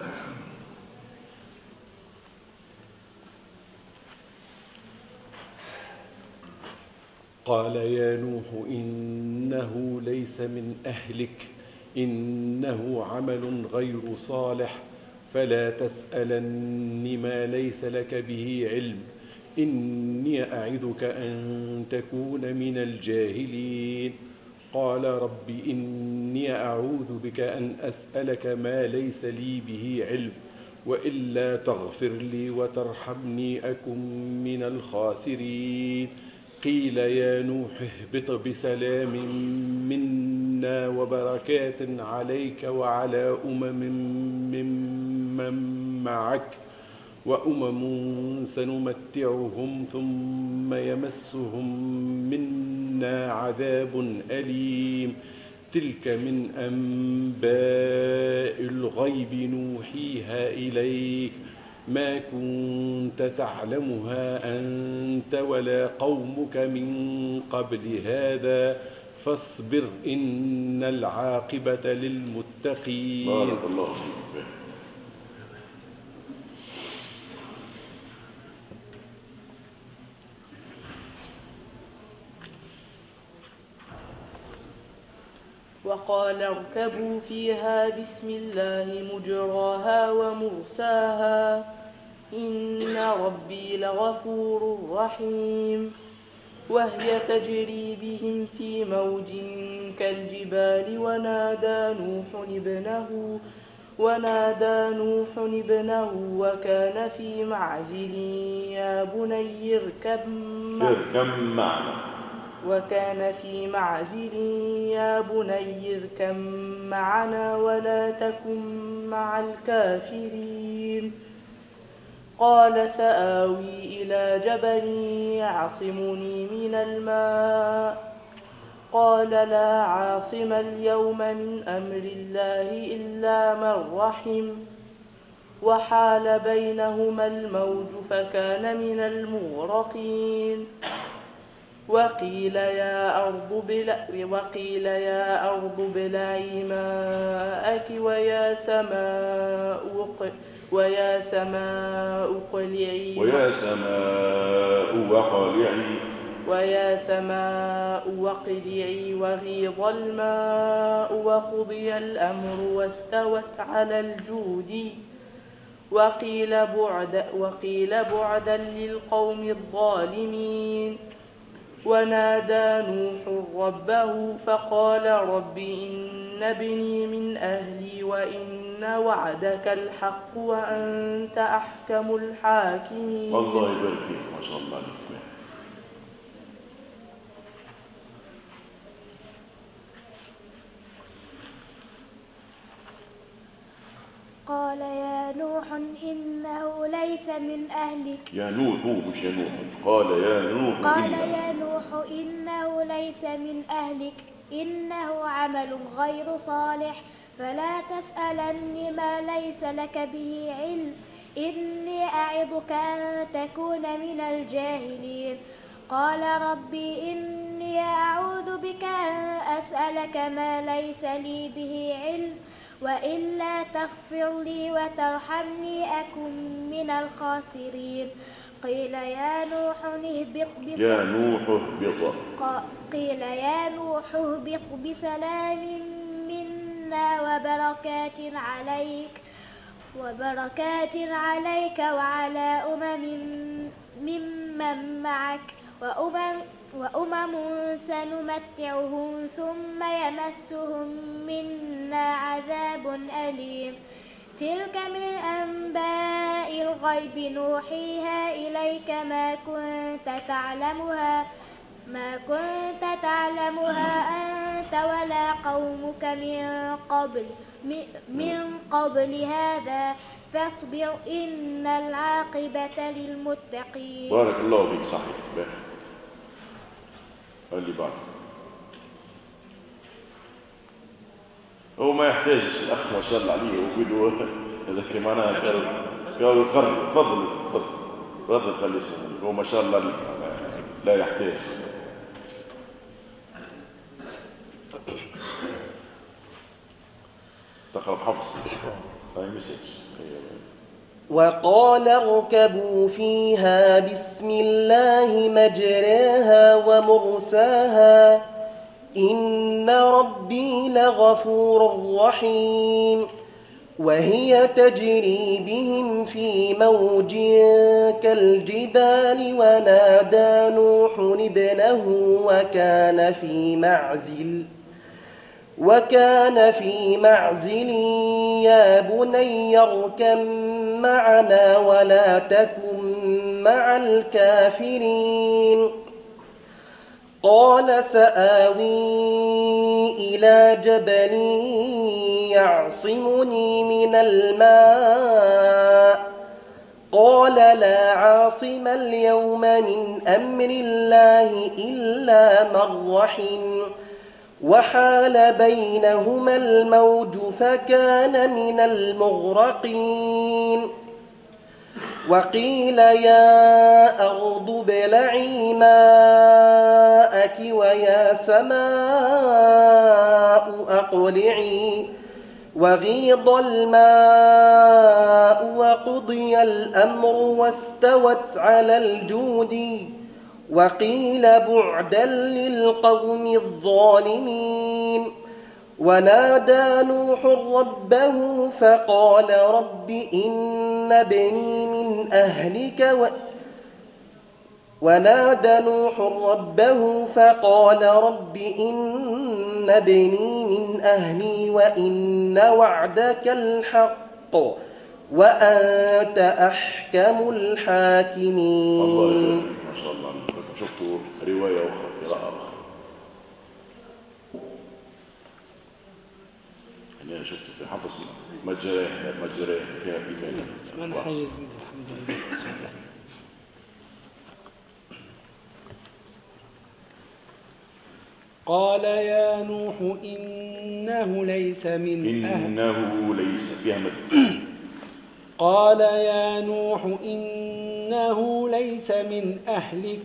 قال يا نوح إنه ليس من أهلك إنه عمل غير صالح فلا تسألن ما ليس لك به علم إني أعظك أن تكون من الجاهلين. قال رب إني أعوذ بك أن أسألك ما ليس لي به علم وإلا تغفر لي وترحمني أكن من الخاسرين. قيل يا نوح اهبط بسلام منا وبركات عليك وعلى ممن معك وأمم سنمتعهم ثم يمسهم منا عذاب أليم. تلك من أنباء الغيب نوحيها إليك ما كنت تعلمها أنت ولا قومك من قبل هذا فاصبر إن العاقبة للمتقين. بارك الله فيك. وقال اركبوا فيها بسم الله مجراها ومرساها إن ربي لغفور رحيم. وهي تجري بهم في موج كالجبال ونادى نوح ابنه وكان في معزل يا بني اركب معنا ولا تكن مع الكافرين. قال سآوي إلى جبل يعصمني من الماء قال لا عاصم اليوم من أمر الله إلا من رحم وحال بينهما الموج فكان من المغرقين. وقيل يا أرض ابلعي ماءك ويا سماء واقلعي وغيض الماء وقضي الأمر واستوت على الجود وقيل بعدا للقوم الظالمين. ونادى نوح ربه فقال رب إن ابني من أهلي وإن وعدك الحق وأنت أحكم الحاكمين. الله يبارك فيك، ما شاء الله عليك. قال يا نوح إنه ليس من أهلك. يا نوح مش يا نوح. قال يا نوح إنه ليس من أهلك إنه عمل غير صالح فلا تسألني ما ليس لك به علم إني أعظك أن تكون من الجاهلين. قال ربي إني أعوذ بك أن أسألك ما ليس لي به علم وإلا تغفر لي وترحمني أكن من الخاسرين. قيل يا نوح اهبط بسلام منا وبركات عليك وعلى ممن معك وأمم سنمتعهم ثم يمسهم منا عذاب أليم. تلك من أنباء الغيب نوحيها إليك ما كنت تعلمها أنت ولا قومك من قبل هذا فاصبر إن العاقبة للمتقين. بارك الله فيك. صحيح. اللي بعد هو ما يحتاجش الأخ ما شاء الله عليه وقدوه هذا كمان يا القرن تفضل خلي اسمه هو ما شاء الله لا يحتاج. تقرأ حفص هاي مسج. وقال اركبوا فيها بسم الله مجراها ومرساها إن ربي لغفور رحيم وهي تجري بهم في موج كالجبال ونادى نوح ابنه وكان في معزل يا بني اركب معنا ولا تكن مع الكافرين قال سآوي إلى جبل يعصمني من الماء قال لا عاصم اليوم من أمر الله إلا من رحم وحال بينهما الموج فكان من المغرقين وقيل يا أرض ابلعي ماءك ويا سماء أقلعي وغيض الماء وقضي الأمر واستوت على الجود وقيل بعدا للقوم الظالمين ونادى نوح ربه فقال رب إن ابني من أهلك وإن وعدك الحق وأنت أحكم الحاكمين. الله ما شاء الله. شفتوا رواية أخرى قراءة أخرى أنا شفت في حفص مجراه فيها بيبان سمعنا حاجة جديدة الحمد لله. بسم الله. قال يا نوح إنه ليس من فيها مد. قال يا نوح إنه ليس من أهلك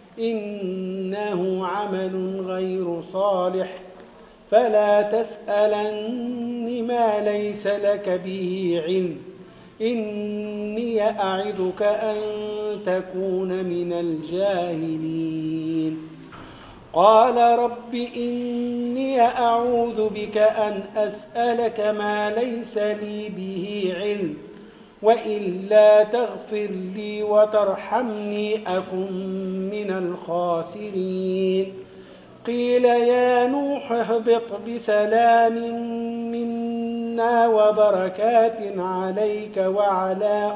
إنه عمل غير صالح فلا تسألن ما ليس لك به علم إني أعظك أن تكون من الجاهلين قال رب إني أعوذ بك أن أسألك ما ليس لي به علم وإلا تغفر لي وترحمني أكن من الخاسرين قيل يا نوح اهبط بسلام منا وبركات عليك وعلى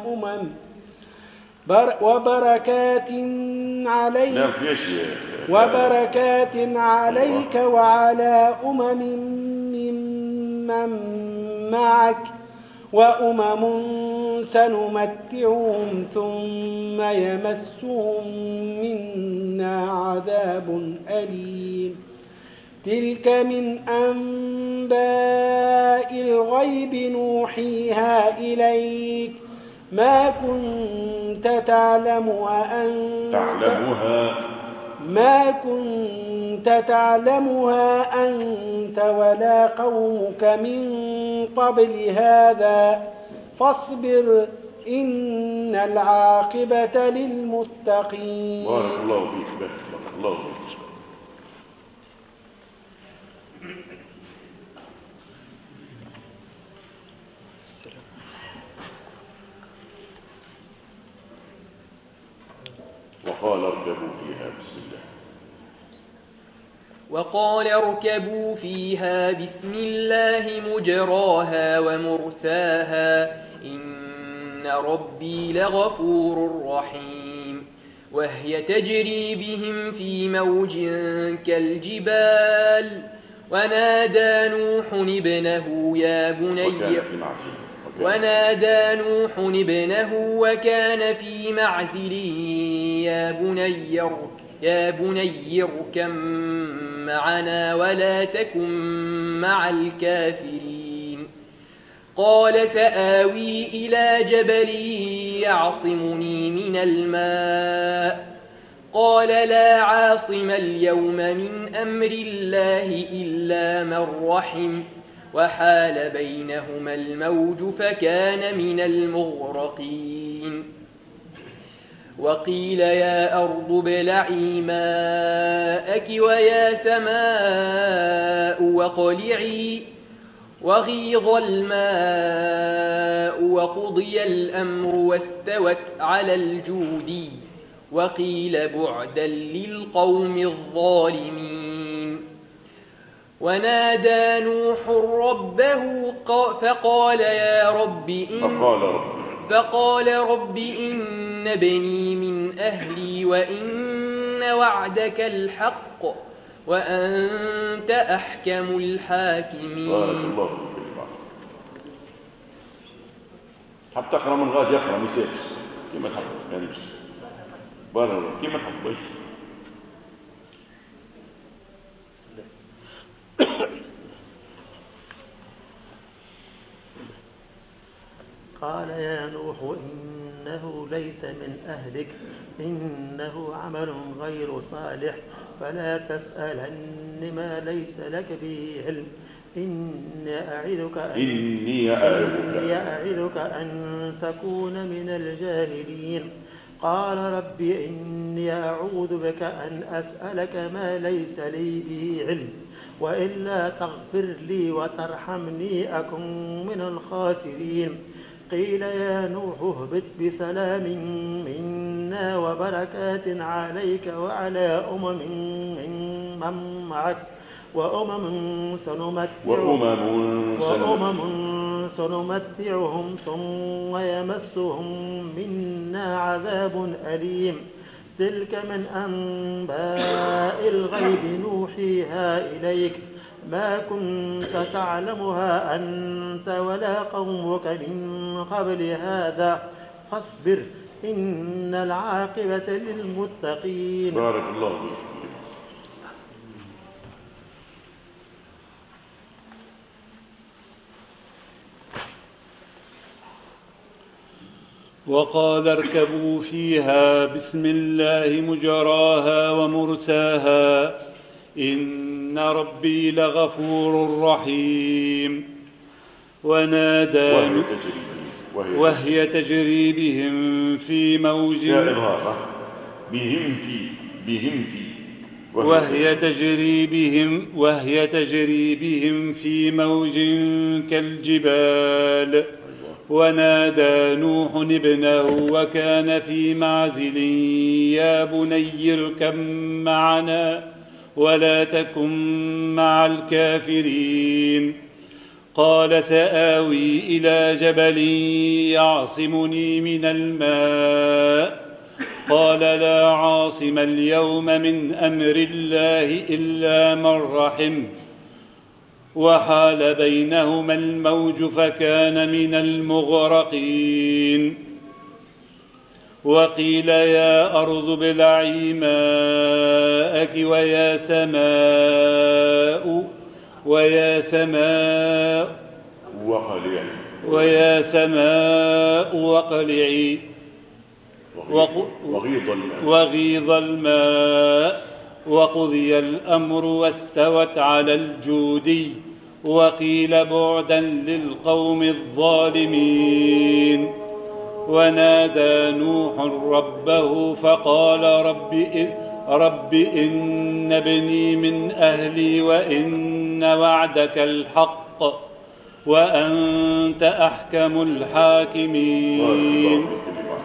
ممن معك وأمم سنمتعهم ثم يمسهم منا عذاب أليم تلك من أنباء الغيب نوحيها إليك ما كنت تعلمها أنت ولا قومك من قبل هذا فاصبر إن العاقبة للمتقين. بارك الله فيك. بارك الله فيك. وقال اركبوا فيها بسم الله مجراها ومرساها إن ربي لغفور رحيم وهي تجري بهم في موج كالجبال ونادى نوح ابنه وكان في معزل يا بني اركب معنا ولا تكن مع الكافرين قال سآوي إلى جبل يعصمني من الماء قال لا عاصم اليوم من أمر الله إلا من رحم وحال بينهما الموج فكان من المغرقين وقيل يا أرض ابلعي ماءك ويا سماء واقلعي وغيض الماء وقضي الأمر واستوت على الجودي وقيل بعدا للقوم الظالمين ونادى نوح ربه فقال رب إن ابني من أهلي وإن وعدك الحق وأنت أحكم الحاكمين. بارك الله فيك. حتى تقرأ من غاد يقرأ ما يسالش كيما تحب يعني باش بارك الله كيما تحب. قال يا نوح إنه ليس من أهلك إنه عمل غير صالح فلا تسألن ما ليس لك به علم إني أعظك أن تكون من الجاهلين. قال رب إني أعوذ بك أن أسألك ما ليس لي به علم وإلا تغفر لي وترحمني أكن من الخاسرين. قيل يا نوح اهبط بسلام منا وبركات عليك وعلى من معك وأمم سنمتعهم ثم يمسهم منا عذاب أليم. تلك من أنباء الغيب نوحيها إليك ما كنت تعلمها أنت ولا قومك من قبل هذا فاصبر إن العاقبة للمتقين. بارك الله فيك. وقال اركبوا فيها بسم الله مجراها ومرساها إن ربي لغفور رحيم. ونادى وهي تجري بهم في موج وهي تجري بهم في موج كالجبال. ونادى نوح ابنه وكان في معزل يا بني اركب معنا ولا تكن مع الكافرين. قال سآوي إلى جبل يعصمني من الماء قال لا عاصم اليوم من أمر الله إلا من رحم وحال بينهما الموج فكان من المغرقين. وقيل يا أرض ابلعي ماءك ويا سماء واقلعي وغيض الماء وقضي الأمر واستوت على الجودي وقيل بعدا للقوم الظالمين. ونادى نوح ربه فقال رب إن ابني من أهلي وإن وعدك الحق وأنت أحكم الحاكمين.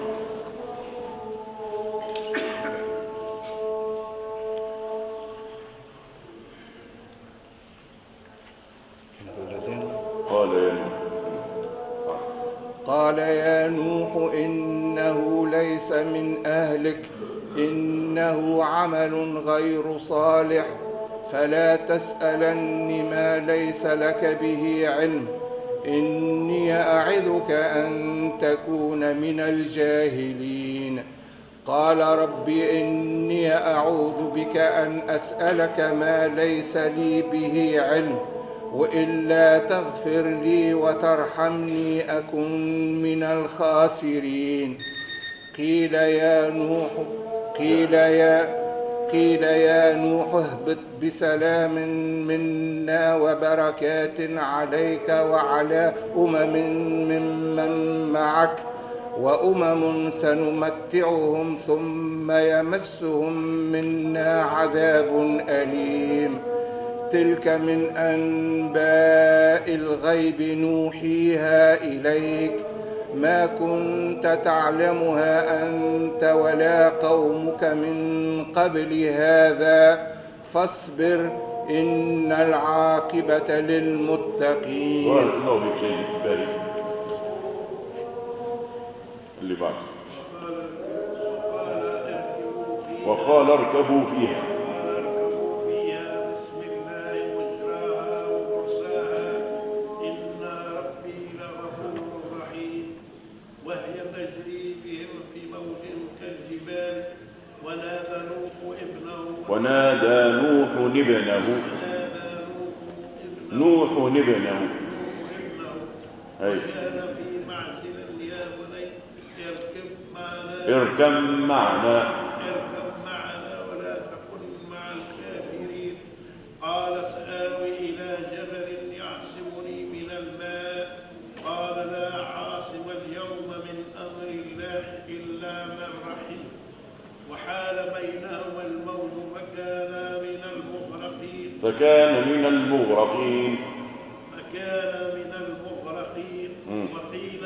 قال يا نوح إنه ليس من أهلك إنه عمل غير صالح فلا تسألن ما ليس لك به علم إني أعظك أن تكون من الجاهلين. قال رب إني أعوذ بك أن أسألك ما ليس لي به علم وإلا تغفر لي وترحمني أكن من الخاسرين. قيل يا نوح اهبط بسلام منا وبركات عليك وعلى ممن معك وأمم سنمتعهم ثم يمسهم منا عذاب أليم. تلك من أنباء الغيب نوحيها إليك ما كنت تعلمها أنت ولا قومك من قبل هذا فاصبر إن العاقبة للمتقين. بارك الله فيك سيدي. بارك اللي بعد. وقال اركبوا فيها ونادى نوح ابنه اركب معنا ولا تكن مع الكافرين. قال سآوي إلى جبل يعصمني من الماء قال لا عاصم اليوم من أمر الله إلا من رحم وحال بينهما الموج فكان من المغرقين. وقيل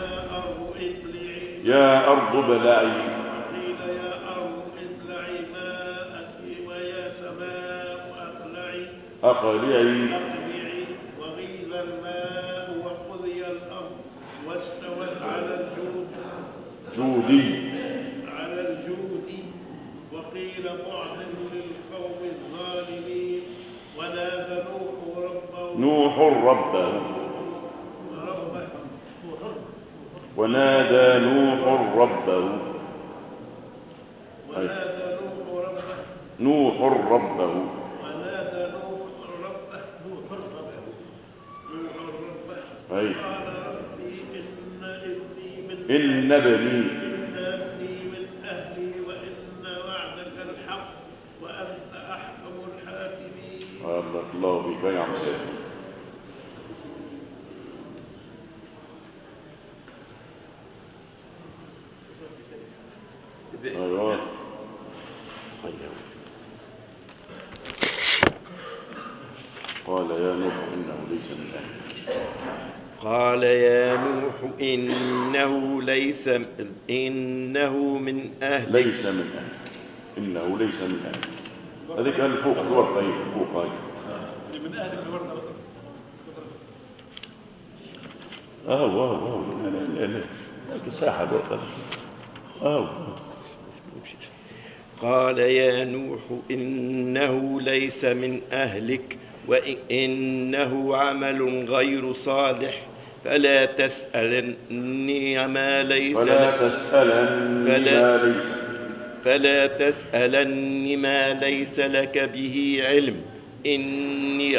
يا أرض ابلعي ماءك ويا سماء أقلعي وغيض الماء وقضي الأمر واستوت على الجود وقيل بعدا للقوم الظالمين. ونادى نوح ربه أي إن ابني من أهلي وإن وعدك الحق وأنت أحكم الحاكمين. بارك الله فيك يا عم سيد. أيوه قال يا نوح إنه ليس من أهلك. قال يا نوح إنه من أهلك. ليس من أهلك. إنه ليس من أهلك. هذيك الفوق الورقة هيك فوق هيك. من أهلك الورقة. لا ساحة الورقة. قال يا نوح إنه ليس من أهلك وإنه عمل غير صالح فلا تسألني ما ليس لك به علم إني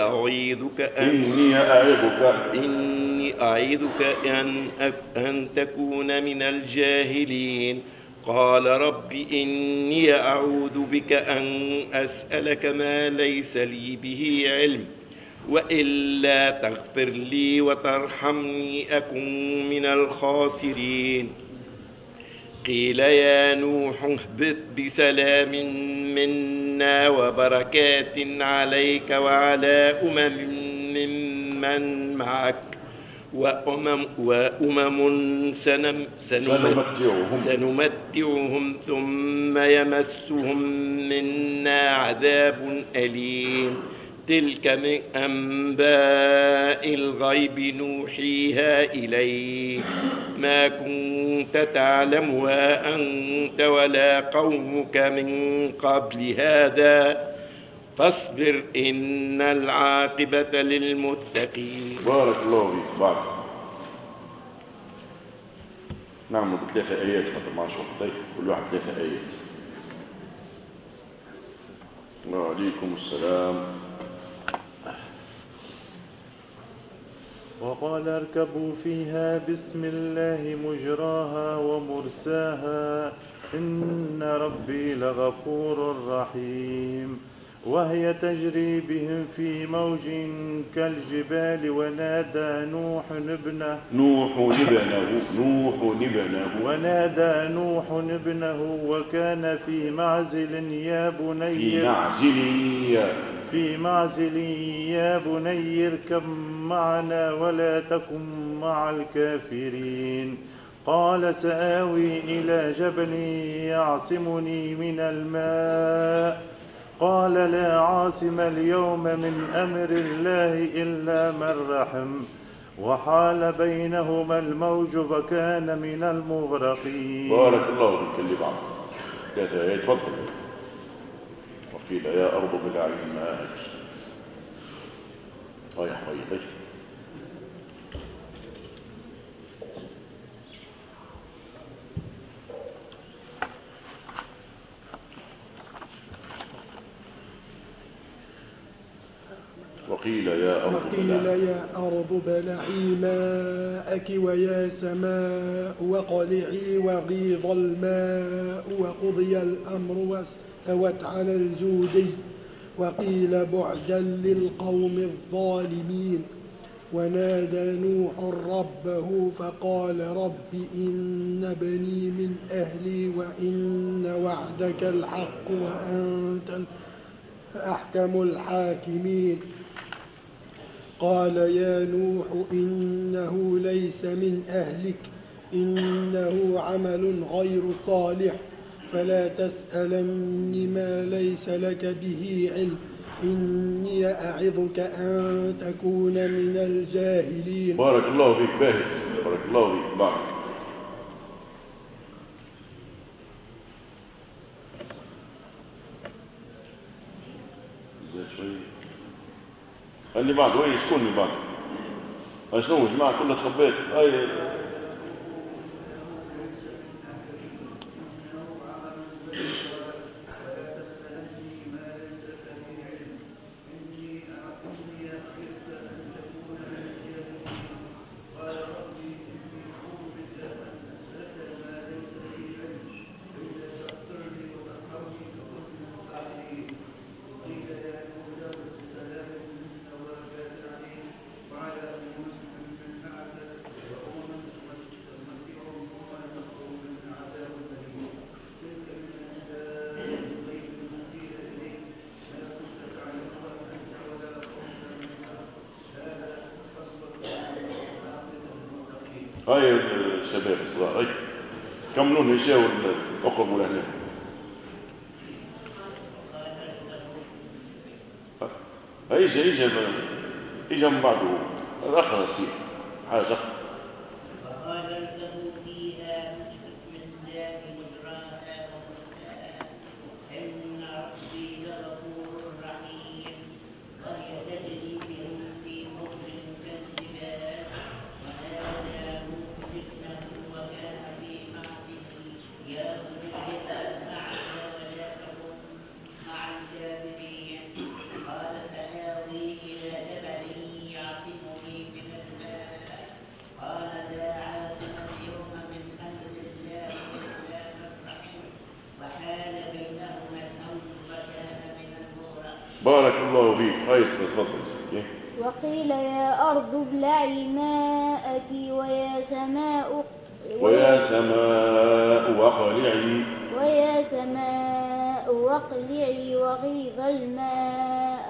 أعيذك أن تكون من الجاهلين. قال رب إني أعوذ بك أن أسألك ما ليس لي به علم وإلا تغفر لي وترحمني أكن من الخاسرين. قيل يا نوح اهبط بسلام منا وبركات عليك وعلى ممن معك وأمم سنمتعهم ثم يمسهم منا عذاب أليم. تلك من أنباء الغيب نوحيها إليك ما كنت تعلمها أنت ولا قومك من قبل هذا فاصبر إن العاقبة للمتقين. بارك الله فيك. بعد نعمل ب3 آيات خاطر ما نشوف كل واحد 3 آيات. وعليكم السلام. وقال اركبوا فيها بسم الله مجراها ومرساها إن ربي لغفور رحيم وهي تجري بهم في موج كالجبال ونادى نوح ابنه وكان في معزل يا بني اركب معنا ولا تكن مع الكافرين قال سآوي إلى جبل يعصمني من الماء قال لا عاصم اليوم من أمر الله إلا من رحم وحال بينهما الموج فكان من المغرقين. بارك الله فيك. اللي بعد كذا يتفضل. وقيل يا أرض ابلعي ماءك. طيب. وقيل يا أرض بلعي ماءك ويا سماء وقلعي وغيض الماء وقضي الأمر واستوت على الجودي وقيل بعدا للقوم الظالمين ونادى نوح ربه فقال رب إن ابني من أهلي وإن وعدك الحق وأنت أحكم الحاكمين قال يا نوح إنه ليس من أهلك إنه عمل غير صالح فلا تسألني ما ليس لك به علم إني أعظك أن تكون من الجاهلين. بارك الله فيك باهز. بارك الله فيك. بعد اللي بعد وين شكون اللي بعد؟ شنو جماعة كلها تخبيت. هاي الشباب الصغار هاي كملون يشاور الأخر ولا هنا. إجا من بعده هذا أخر أصير حاجة أخر. بارك الله فيك. هاي تفضل. وقيل يا أرض ابلعي ماءك ويا سماء واقلعي وغيض الماء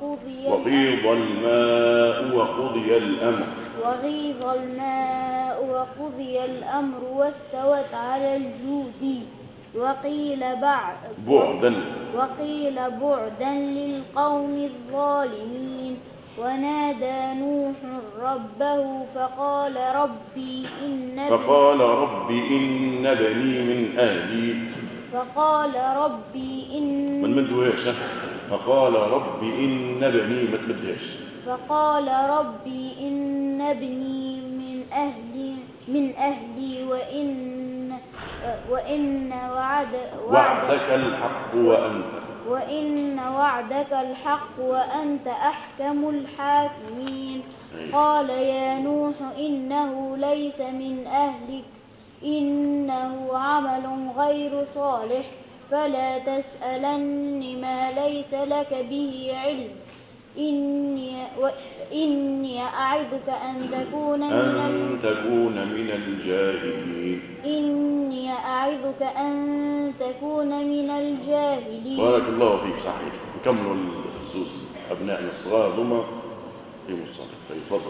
وقضي الأمر واستوت على الجود وقيل بعدا للقوم الظالمين ونادى نوح ربه فقال رب إن ابني من أهلي فقال رب إن ما تمدوهاش. فقال رب إن ابني ما تمدهاش. فقال رب إن ابني من أهلي وإن وعدك الحق وإن وعدك الحق وأنت أحكم الحاكمين قال يا نوح إنه ليس من أهلك إنه عمل غير صالح فلا تسألن ما ليس لك به علم إني أعظك أن تكون من الجاهلين. إني أعظك أن تكون من الجاهلين. بارك الله فيك. صحيح. نكملوا الزوز أبنائنا الصغار ثم قيموا الصلاة. طيب تفضل.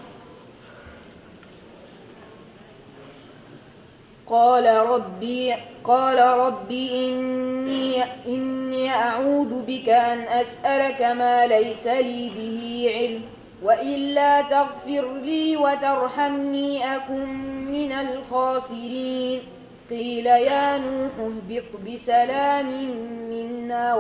قال ربي إني أعوذ بك أن أسألك ما ليس لي به علم وإلا تغفر لي وترحمني أكن من الخاسرين قيل يا نوح اهبط بسلام منا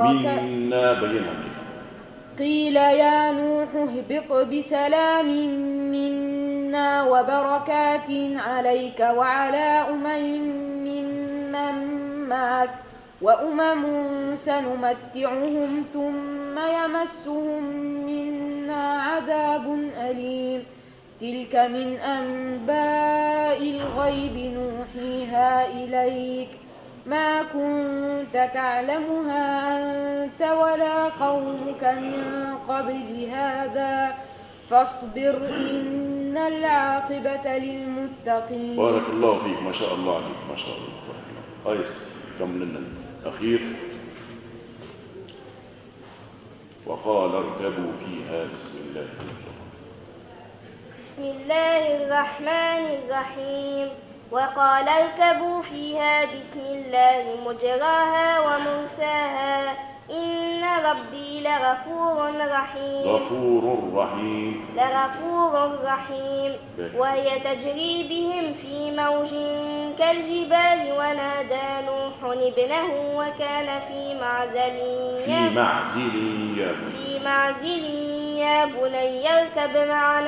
وبركات عليك وعلى ممن معك وأمم سنمتعهم ثم يمسهم منا عذاب أليم تلك من أنباء الغيب نوحيها إليك ما كنت تعلمها أنت ولا قومك من قبل هذا فاصبر إن العاقبة للمتقين. بارك الله فيك. ما شاء الله عليك. ما شاء الله. قيس كم لنا الأخير. وقال اركبوا فيها بسم الله الرحمن الرحيم وقال اركبوا فيها بسم الله مجراها ومرساها إن ربي لغفور رحيم وهي تجري بهم في موج كالجبال ونادى نوح ابنه وكان في معزل يا بني اركب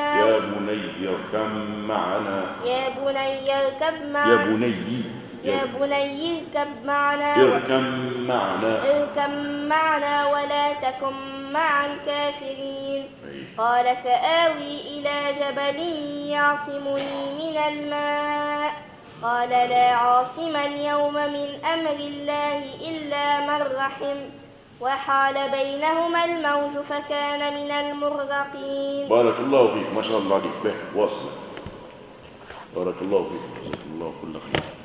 معنا ولا تكن مع الكافرين قال سآوي إلى جبل يعصمني من الماء قال لا عاصم اليوم من أمر الله إلا من رحم وحال بينهما الموج فكان من المغرقين. بارك الله فيك. ما شاء الله عليك. واصل. بارك الله فيك. جزاك الله كل خير.